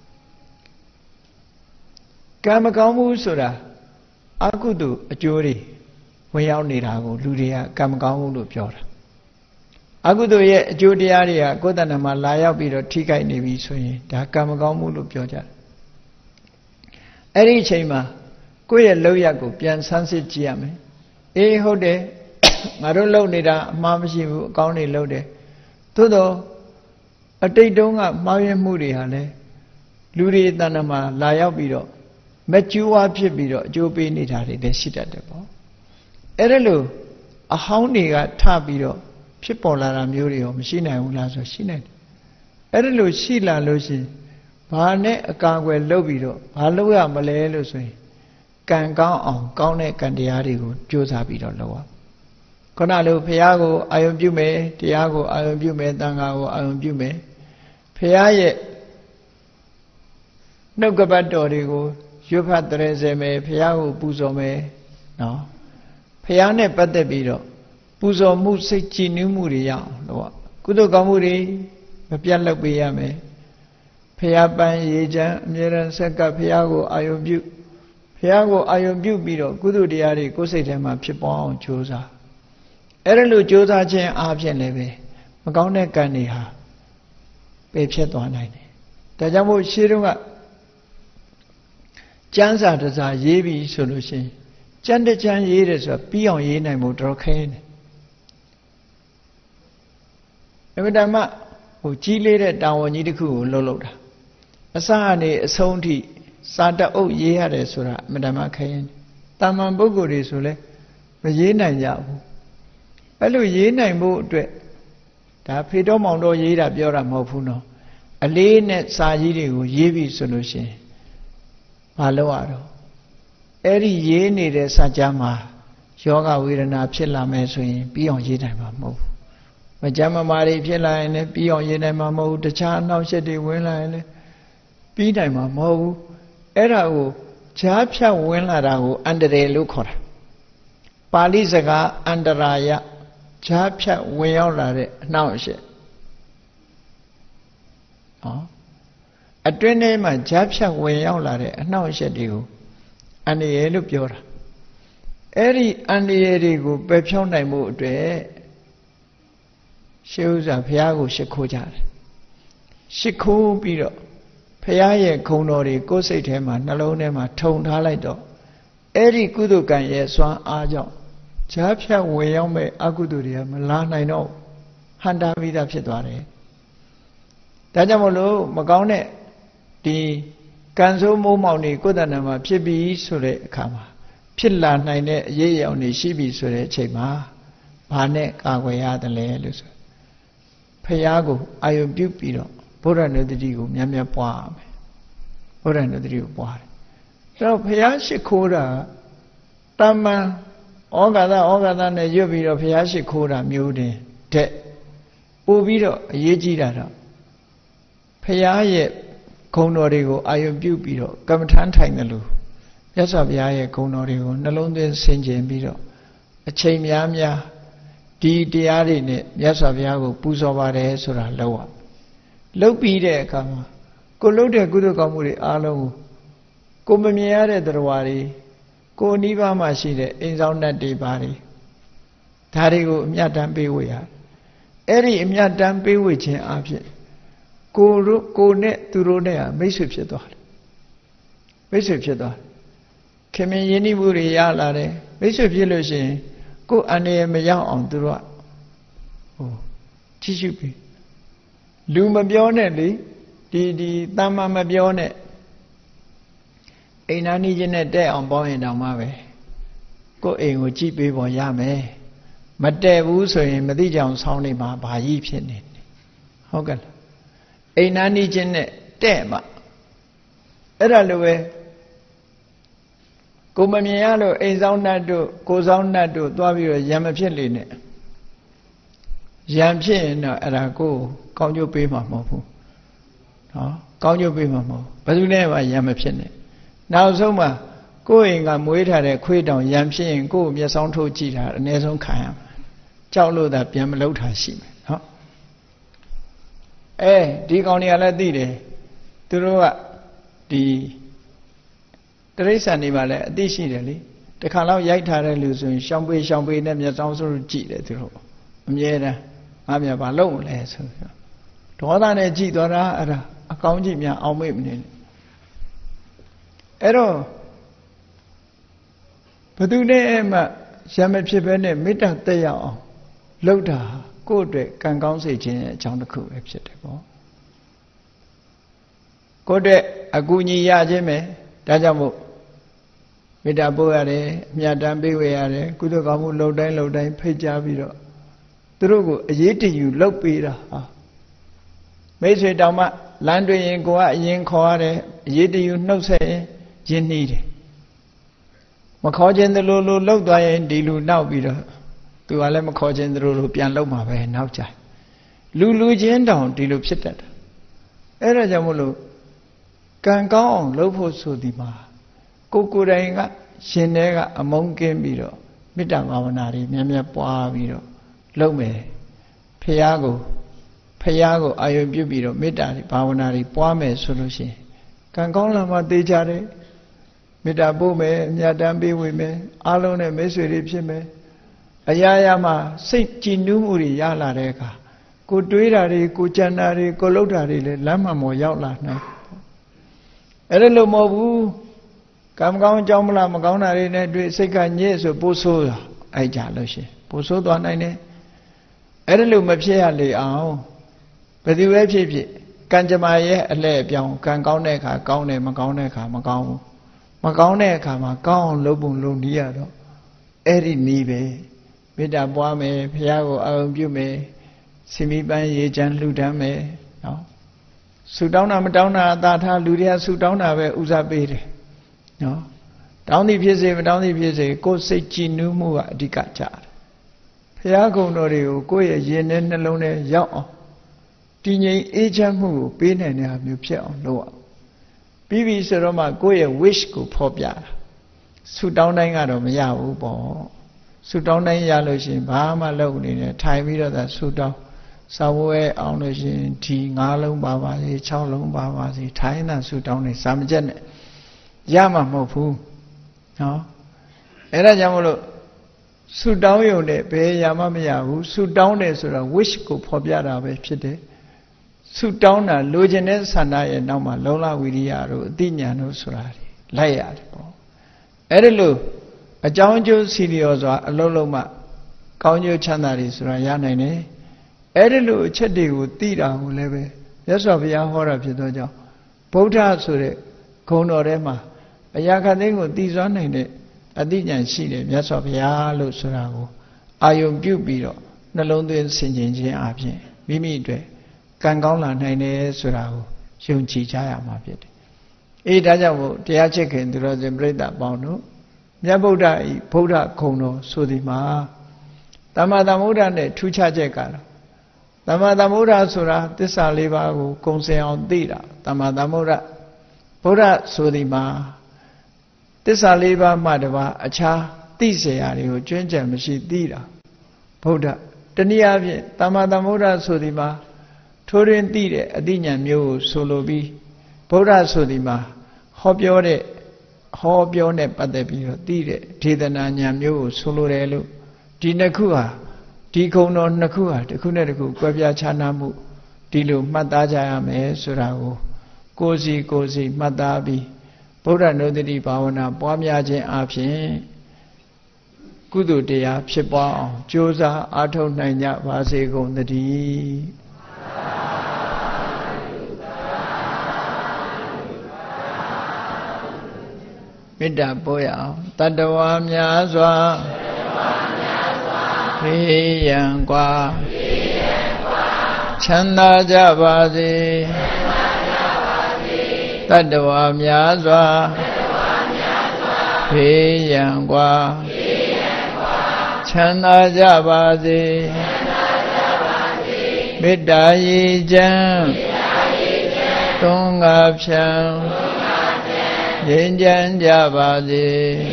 ကံမကောင်းမှုဆိုတာအကုသိုလ်အကျိုးတွေဝင်ရောက်နေတာကိုလူတွေကကံမကောင်းမှုလို့ပြောတာအကုသိုလ်ရဲ့အကျိုးတရားတွေကကိုယ်တဏ္ဍာမှာလာရောက်ပြီးတော့ထိခိုက်နေပြီဆိုရင်ဒါကံမကောင်းမှုလို့ပြောကြတယ်အဲ့ဒီအချိန်မှာကိုယ့်ရဲ့လောက်ရကိုပြန်ဆန်းစစ်ကြည့်ရမယ်အေးဟုတ်တယ်ငါတို့လုပ်နေတာအမှားမရှိဘူးအကောင်းတွေလုပ်တယ်သို့တော့အတိတ်တုန်းကမှားယွင်းမှုတွေဟာလည်းလူတွေတဏ္ဍာမှာလာရောက်ပြီးတော့မကျူးဝါဖြစ်ပြီးတော့အကျိုးပေးနေတာတွေလည်းရှိတတ်တယ်ပေါ့အဲ့ဒါလို့အဟောင်းတွေကထပြီးတော့ဖြစ်ပေါ်လာတာမျိုးတွေရောမရှိနိုင်ဘူးလားဆိုရှိနိုင်တယ်အဲ့ဒါလို့ရှိလာလို့ရှိရင်ဘာနဲ့အကာအကွယ်လုပ်ပြီးတော့ဘာလုပ်ရမလဲလို့ဆိုရင်ကံကောင်းအောင်ကောင်းတဲ့ကံတရားတွေကိုကြိုးစားပြီးတော့လုပ်ရခုနလိုဘုရားကိုအာယုံပြုမယ်တရားကိုအာယုံပြုမယ်သံဃာကိုအာယုံပြုမယ်ဘုရားရဲ့နှုတ်ကပတ်တော်တွေကိုရွတ်ဖတ်တရေစေမယ်ဘုရားကိုပူဇော်မယ်နော်ဘုရားနဲ့ပတ်သက်ပြီးတော့ပူဇော်မှုစိတ်ကြည်နူးမှုတွေရအောင်လို့ကုသိုလ်ကောင်းမှုတွေမပြတ်လုပ်ပေးရမယ်ဘုရားပန်းရေချမ်းအမြဲတမ်းဆက်ကပ်ဘုရားကိုအာယုံပြုဘုရားကိုအာယုံပြုပြီးတော့ကုသိုလ်တရားတွေကိုယ်စိတ်ထဲမှာဖြစ်ပေါ်အောင်ကြိုးစားအဲ့ဒါလို့ကြိုးစားခြင်းအားဖြင့်လည်းပဲမကောင်းတဲ့ကံတွေဟာပယ်ဖြစ်သွားနိုင်တယ်ဒါကြောင့်မို့ရှင်းတော့ကကျမ်းစာတစားရေးပြီးဆိုလို့ရှိရင်ကျမ်းတစ်ကျမ်းရေးတယ်ဆိုတာပြီးအောင်ရေးနိုင်ဖို့တော်ခဲတယ်အမှန်တမ်းကြီးလေးတဲ့တာဝန်ကြီးတစ်ခုကိုလုပ်တာအစအနေအဆုံးထိစာတအုပ်ရေးရတယ်ဆိုတာအမှန်တမ်းခဲရင်တာမန်ပုဂ္ဂိုလ်တွေဆိုလဲမရေးနိုင်ကြဘူးအဲ့လိုရေးနိုင်ဖို့အတွက်ဒါဖေတော်မောင်တော်ရေးတာပြောတာမဟုတ်ဘူးနော်အလေးနဲ့စာကြီးတွေကိုရေးပြီးဆိုလို့ရှိရင်ဘာလို့ရတော့အဲ့ဒီရေးနေတဲ့စာကြားမှာယောဂဝေဒနာဖြစ်လာမယ်ဆိုရင်ပြီးအောင်ရေးနိုင်မှာမဟုတ်ဘူးမကြမ်းမမာတွေဖြစ်လာရင်လည်းပြီးအောင်ရေးနိုင်မှာမဟုတ်ဘူးတခြားအနှောင့်အယှက်တွေဝင်လာရင်လည်းပြီးနိုင်မှာမဟုတ်ဘူးအဲ့ဒါကိုဈာဖြတ်ဝင်လာတာကိုအန္တရာယ်လို့ခေါ်တာပါဠိစကားအန္တရာယဈာဖြတ်ဝင်ရောက်လာတဲ့အနှောင့်အယှက်အတွင်းထဲမှာဈာဖြတ်ဝင်ရောက်လာတဲ့အနှောင့်အယှက်တွေကိုအန္တရာယ်လို့ပြောတာအဲ့ဒီအန္တရာယ်တွေကိုပယ်ဖြောင်းနိုင်မှုအတွက်ရှေးဥစွာဘုရားကိုရှိခိုးကြတယ်ရှိခိုးပြီးတော့ဘုရားရဲ့ဂုဏ်တော်တွေကိုယ်စိတ်ထဲမှာနှလုံးထဲမှာထုံထားလိုက်တော့အဲ့ဒီကုသိုလ်ကံရဲ့စွမ်းအားကြောင့်ဈာဖြတ်ဝင်ရောက်မဲ့အကုသိုလ်တွေကမလာနိုင်တော့ဟန်တာပြီးသားဖြစ်သွားတယ်ဒါကြောင့်မလို့မကောင်းတဲ့ဒီကံဆိုးမိုးမောင်တွေကိုယ်တဏ္ဍာမှာဖြစ်ပြီးဆိုတဲ့အခါမှာဖြစ်လာနိုင်တဲ့အရေးအယောင်တွေရှိပြီဆိုတဲ့အချိန်မှာဘာနဲ့ကာကွယ်ရတယ်လဲလို့ဆိုဖရာကိုအာယုံပြုပြီးတော့ဘုရားနုတ္တိကိုမြတ်မြတ်ပွားရမယ်ဘုရားနုတ္တိကိုပွားတယ်အဲ့တော့ဖရာရှိခိုးတာတမန်ဩဃာသနဲ့ရွတ်ပြီးတော့ဖရာရှိခိုးတာမျိုးတင်တဲ့ပို့ပြီးတော့အရေးကြီးတာတော့ဖရာရဲ့ဂုဏ်တော်တွေကိုအာယုံပြုပြီးတော့ကမ္မထမ်းထိုင်တယ်လို့မြတ်စွာဘုရားရဲ့ဂုဏ်တော်တွေကိုနှလုံးသွင်းဆင်ခြင်ပြီးတော့အချိန်များဒီတရားတွေနဲ့မြတ်စွာဘုရားကိုပူဇော်ပါတယ်ဆိုတာလောက်ပြီးတဲ့အခါမှာကိုလှုပ်တဲ့ကုသိုလ်ကောင်းမှုတွေအားလုံးကိုမမြင်ရတဲ့တရားတွေကိုနိဗ္ဗာန်မှာရှိတဲ့အိမ်ဆောင်တတ်တွေပါတယ်ဒါတွေကိုအမြတ်တမ်းပေးဝေရအဲ့ဒီအမြတ်တမ်းပေးဝေခြင်းအဖြစ်ကိုနဲ့သူတို့နဲ့မိတ်ဆွေဖြစ်သွားတယ်မိတ်ဆွေဖြစ်သွားခင်မင်ရင်းနှီးမှုတွေရလာတယ်မိတ်ဆွေဖြစ်လို့ရှိရင်ကိုယ်အနေနဲ့မရောက်အောင်သူတို့ကကြည့်ရှုပြီးလူမပြောနဲ့လေဒီတမ္မာမပြောနဲ့အိမ်နာနီးချင်းနဲ့တဲ့အောင်ပေါင်းရင်တောင်မှပဲကိုယ်အိမ်ကိုကြည့်ပေးပေါ်ရမယ်မတဲ့ဘူးဆိုရင်မသိကြအောင်ဆောင်းနေမှာဘာကြီးဖြစ်နေဟုတ်ကဲ့အိမ်နာနီးချင်းနဲ့တဲ့မှအဲ့ဒါလိုပဲကိုမမြင်ရလို့အိမ်ဆောင်တတ်တို့ကိုဆောင်တတ်တို့သွားပြီးတော့ရံမဖြစ်လေနဲ့ရံဖြစ်ရင်တော့အဲ့ဒါကိုကောင်းကျိုးပေးမှာမဟုတ်ဘူးနော်ကောင်းကျိုးပေးမှာမဟုတ်ဘယ်သူနဲ့မှရံမဖြစ်နဲ့နောက်ဆုံးမှာကိုယ့်အိမ်ကမွေးထားတဲ့ခွေးတောင်ရံဖြစ်ရင်ကိုယ့်မျက်စောင်းထိုးကြည့်တာအနည်းဆုံးခံရမှာကြောက်လို့သာပြန်မလုပ်တာရှိမယ်နော်ဒီကောင်တွေကလည်းသိတယ်သူတို့ကဒီတရိစ္ဆာန်တွေမှာလည်းအသိရှိတယ်လေတခါတော့ရိုက်ထားတဲ့လူဆိုရင်ရှောင်းပေးနဲ့မျက်စောင်းဆိုလို့ကြည့်တယ်သူတို့အမြဲတမ်းငါမြတ်ဘာလုပ်မလဲဆိုပြီးဒေါသနဲ့ကြည့်သွားတာအဲ့ဒါအကောင်းကြီးများအောင်မေ့မနေနဲ့အဲ့တော့ဘသူနဲ့မှရံမဖြစ်ဘဲနဲ့မေတ္တာတက်ရအောင်လုပ်တာကိုယ့်အတွက်ကံကောင်းစေခြင်းရဲ့အကြောင်းတစ်ခုပဲဖြစ်တယ်ပေါ့ကိုယ့်အတွက်အကူအညီရခြင်းပဲဒါကြောင့်မို့မေတ္တာပို့ရတယ်အမြတ်တမ်းပေးဝေရတယ်ကုသိုလ်ကောင်းမှုလုပ်တိုင်းဖိတ်ကြားပြီးတော့သူတို့ကိုအရေးတယူလုပ်ပေးတာမိတ်ဆွေတောင်မှလမ်းတွေ့ရင်ကိုကအရင်ခေါ်ရတယ်အရေးတယူနှုတ်ဆက်ရင်ရင်းနှီးတယ်မခေါ်ခြင်းသလိုလှုပ်သွားရင်ဒီလူနောက်ပြီးတော့သူကလည်းမခေါ်ခြင်းသလိုပြန်လှုပ်မှာပဲနောက်ကြလူချင်းတောင်ဒီလိုဖြစ်တတ်တာအဲ့ဒါကြောင့်မို့လို့ကံကောင်းအောင်လုပ်ဖို့ဆိုဒီမှာကိုယ်တိုင်ကရှင်ထဲကအမုန်းကင်းပြီးတော့မေတ္တာဘာဝနာတွေများပွားပြီးတော့လုပ်မယ်ဖရာကိုအာရုံပြုပြီးတော့မေတ္တာဘာဝနာတွေပွားမယ်ဆိုလို့ရှိရင်ကံကောင်းလာမှသိကြတယ်မေတ္တာပို့မယ်အမြတ်တမ်းပေးဝေမယ်အားလုံးနဲ့မိတ်ဆွေတွေဖြစ်မယ်အရာရာမှာစိတ်ကြည်နူးမှုတွေရလာတဲ့အခါကိုတွေးတာတွေကိုကြံတာတွေကိုလှုပ်တာတွေလည်းလမ်းမှန်ပေါ်ရောက်လာနိုင်အဲ့ဒါလို့မဟုတ်ဘူးကံကောင်းအကြောင်းမလားမကောင်းတာတွေနဲ့တွေ့စိတ်ကညစ်ဆိုပိုးဆိုးတာအဲ့ကြလို့ရှိရင်ပိုးဆိုးသွားနိုင်တယ်အဲ့ဒါလို့မဖြစ်ရလေအောင်ဘယ်သူပဲဖြစ်ကံကြမ္မာရဲ့အလှည့်အပြောင်းကံကောင်းတဲ့အခါကောင်းတယ်မကောင်းတဲ့အခါမကောင်းဘူးမကောင်းတဲ့အခါမှာကောင်းအောင်လုပ်ပုံလုပ်နည်းရတော့အဲ့ဒီနည်းပဲမေတ္တာပွားမယ်ဘုရားကိုအာရုံပြုမယ်စင်မိပန်းရေချမ်းလှူဒန်းမယ်နော်ဆူတောင်းတာမတောင်းတာအသာထားလူတွေကဆူတောင်းတာပဲဥစားပေးတယ်နော်တောင်းသည်ဖြစ်စေမတောင်းသည်ဖြစ်စေကိုယ်စိတ်ကြည်နူးမှုကအဓိကကြတယ်ဘုရားကုံတော်တွေကိုကိုယ့်ရဲ့ရင်ထဲနှလုံးထဲရောက်အောင်တည်ငြိမ်အေးချမ်းမှုကိုပေးနိုင်တဲ့ဟာမျိုးဖြစ်အောင်လုပ်အောင်ပြီးပြီဆိုတော့မှကိုယ့်ရဲ့ wish ကိုဖော်ပြတာဆူတောင်းတိုင်းကတော့မရဘူးပေါ့ဆူတောင်းတိုင်းရလို့ရှိရင်ဘာမှလုပ်နေတယ်ထိုင်ပြီးတော့သာဆူတောင်းစာဝဲအောင်လို့ရှိရင်ဒီ9လုံးပါပါစေ6လုံးပါပါစေထိုင်သာဆူတောင်းနေစာမကျက်နဲ့ရမှာမဟုတ်ဘူးနော်အဲ့ဒါကြောင့်မလို့ဆူတောင်းရုံနဲ့ဘယ်ရမှမရဘူးဆူတောင်းတယ်ဆိုတာ wish ကိုဖော်ပြတာပဲဖြစ်တယ်ဆူတောင်းတာလိုချင်တဲ့ဆန္ဒရဲ့နောက်မှာလုံလဝိရိယတို့အသိဉာဏ်တို့ဆိုတာလိုက်ရတယ်ပေါ့အဲ့ဒါလို့အကြောင်းအကျိုးစီလျော်စွာအလုံးလုံးမှကောင်းကျိုးချမ်းသာတွေဆိုတာရနိုင်တယ်အဲ့ဒါလို့အချက်တွေကိုသိတာကိုလည်းပဲမြတ်စွာဘုရားဟောတာဖြစ်သောကြောင့်ဗုဒ္ဓဆိုတဲ့ဂုဏ်တော်ထဲမှာအရာခသိန်းကိုသိစွမ်းနိုင်တဲ့အသိဉာဏ်ရှိတယ်မြတ်စွာဘုရားလို့ဆိုတာကိုအာယုံပြုပြီးတော့နှလုံးသွင်းဆင်ခြင်ခြင်းအပြင်မိမိအတွက်ကံကောင်းလာနိုင်တယ်ဆိုတာကိုယုံကြည်ကြရမှာဖြစ်တယ်။ဒါကြောင့်မို့တရားချစ်ခင်သူတော်စင်ပြိဿပေါင်းတို့မြတ်ဗုဒ္ဓဤဗုဒ္ဓခုံတော်ဆိုဒီမှာသမ္မာသမ္ဗုဒ္ဓနဲ့ထူးခြားချက်ကတော့သမ္မာသမ္ဗုဒ္ဓဆိုတာသစ္စာ၄ပါးကိုကုံစင်အောင်သိတာသမ္မာသမ္ဗုဒ္ဓဗုဒ္ဓဆိုဒီမှာသစ္စာ၄ပါးမှတပါအခြားသိเสียရာတွေကိုကျွမ်းကျင်မရှိသိတာဗုဒ္ဓတနည်းအားဖြင့်သမ္မာသမ္ဗုဒ္ဓဆိုဒီမှာထိုးရင်းသိတဲ့အသိဉာဏ်မျိုးကိုဆိုလိုပြီးဗုဒ္ဓဆိုဒီမှာဟောပြောနဲ့ပတ်သက်ပြီးတော့သိတဲ့ဒေသနာဉာဏ်မျိုးကိုဆိုလိုတယ်လို့ဒီနှစ်ခုဟာဒီခုံတော်နှစ်ခုဟာတစ်ခုနဲ့တစ်ခုကွဲပြားခြားနားမှုဒီလိုမှတ်သားကြရမယ်ဆိုတာကိုကိုယ်စီမှတ်သားပြီးဗုဒ္ဓနုဒ္ဓတိဘာဝနာပွားများခြင်းအပြင်ကုသိုလ်တရားဖြစ်ပွားအောင်ကြိုးစားအားထုတ်နိုင်ကြပါစေကုန်သတည်းမေတ္တာပို့ရအောင်တတ္တဝါများစွာဖေးရန်กว่าချမ်းသာကြပါစေတတ္တဝါများစွာဖေးရန်กว่าချမ်းသာကြပါစေမေတ္တာရေချမ်းသုံးငါဖြံငြိမ်းချမ်းကြပါစေ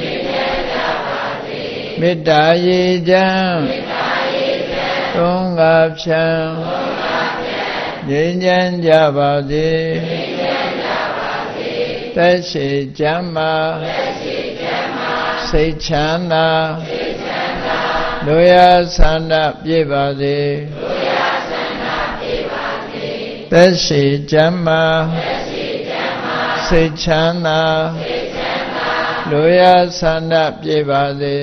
မေတ္တာရေချမ်းသုံးငါဖြံငြိမ်းချမ်းကြပါစေသက်ရှိကျမ်းမာစိတ်ချမ်းသာလူရဆန္ဒပြည့်ပါစေသက်ရှိကျမ်းမာစိတ်ချမ်းသာလူရဆန္ဒပြည့်ပါစေ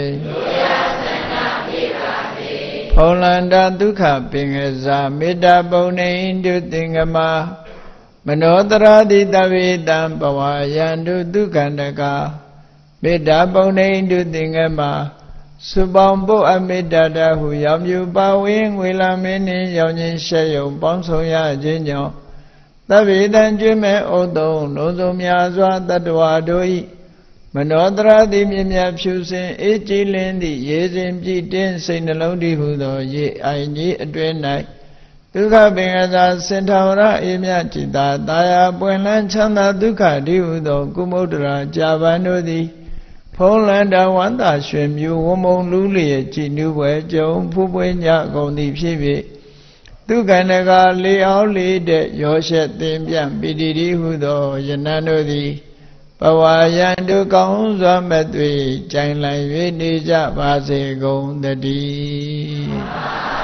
ဖုံလန္တာဒုက္ခပင်ကစားမေတ္တာပုံနေတုသင်္ကမမနောတရာတိတဝေတံဘဝယန္တုဒုက္ခန္တကမေတ္တာပုံနေတုသင်္ကမစုပေါင်းဖို့အမေတ္တာတဟုရောင်ပြူပါဝင်းငွေလာမင်းနှင့်ရောင်ချင်းရှက်ယုံပေါင်းဆောင်ရခြင်းကြောင့်သဗ္ဗေတံကျွေးမဲ့ဥသုံးလုံးစုံများစွာတတ္တဝါတို့ဤမနောတရာတိမြင်မြဖြူစင်အေးကြည်လင်းသည့်ရေစဉ်ပြည့်တင်းစိတ်နှလုံးတည်ဟုသောရေအိုင်ကြီးအတွင်း၌ဒုက္ခပင်ကစားစင်ထာဝရအေးမြจิตာတာယာပွင့်လန်းချမ်းသာဒုက္ခတည်ဟုသောကုမုဒ္ဒရာကြာပန်တို့သည်ဖုံးလန်းတဝန္တာရွှင်မြူဝမုံလူလျက်ကြည်နူးပွဲကြုံဖူးပွေးညကုန်သည်ဖြစ်၍ဒုက္ခန္တကလေအောင်လေတဲ့ရောရှက်သင်ပြန့်ပိတိတိဟုသောယနန်တို့သည်ဘဝယံတို့ကောင်းစွာမဲ့သွေကြိုင်လည်၍နေကြပါစေကုန်သတည်း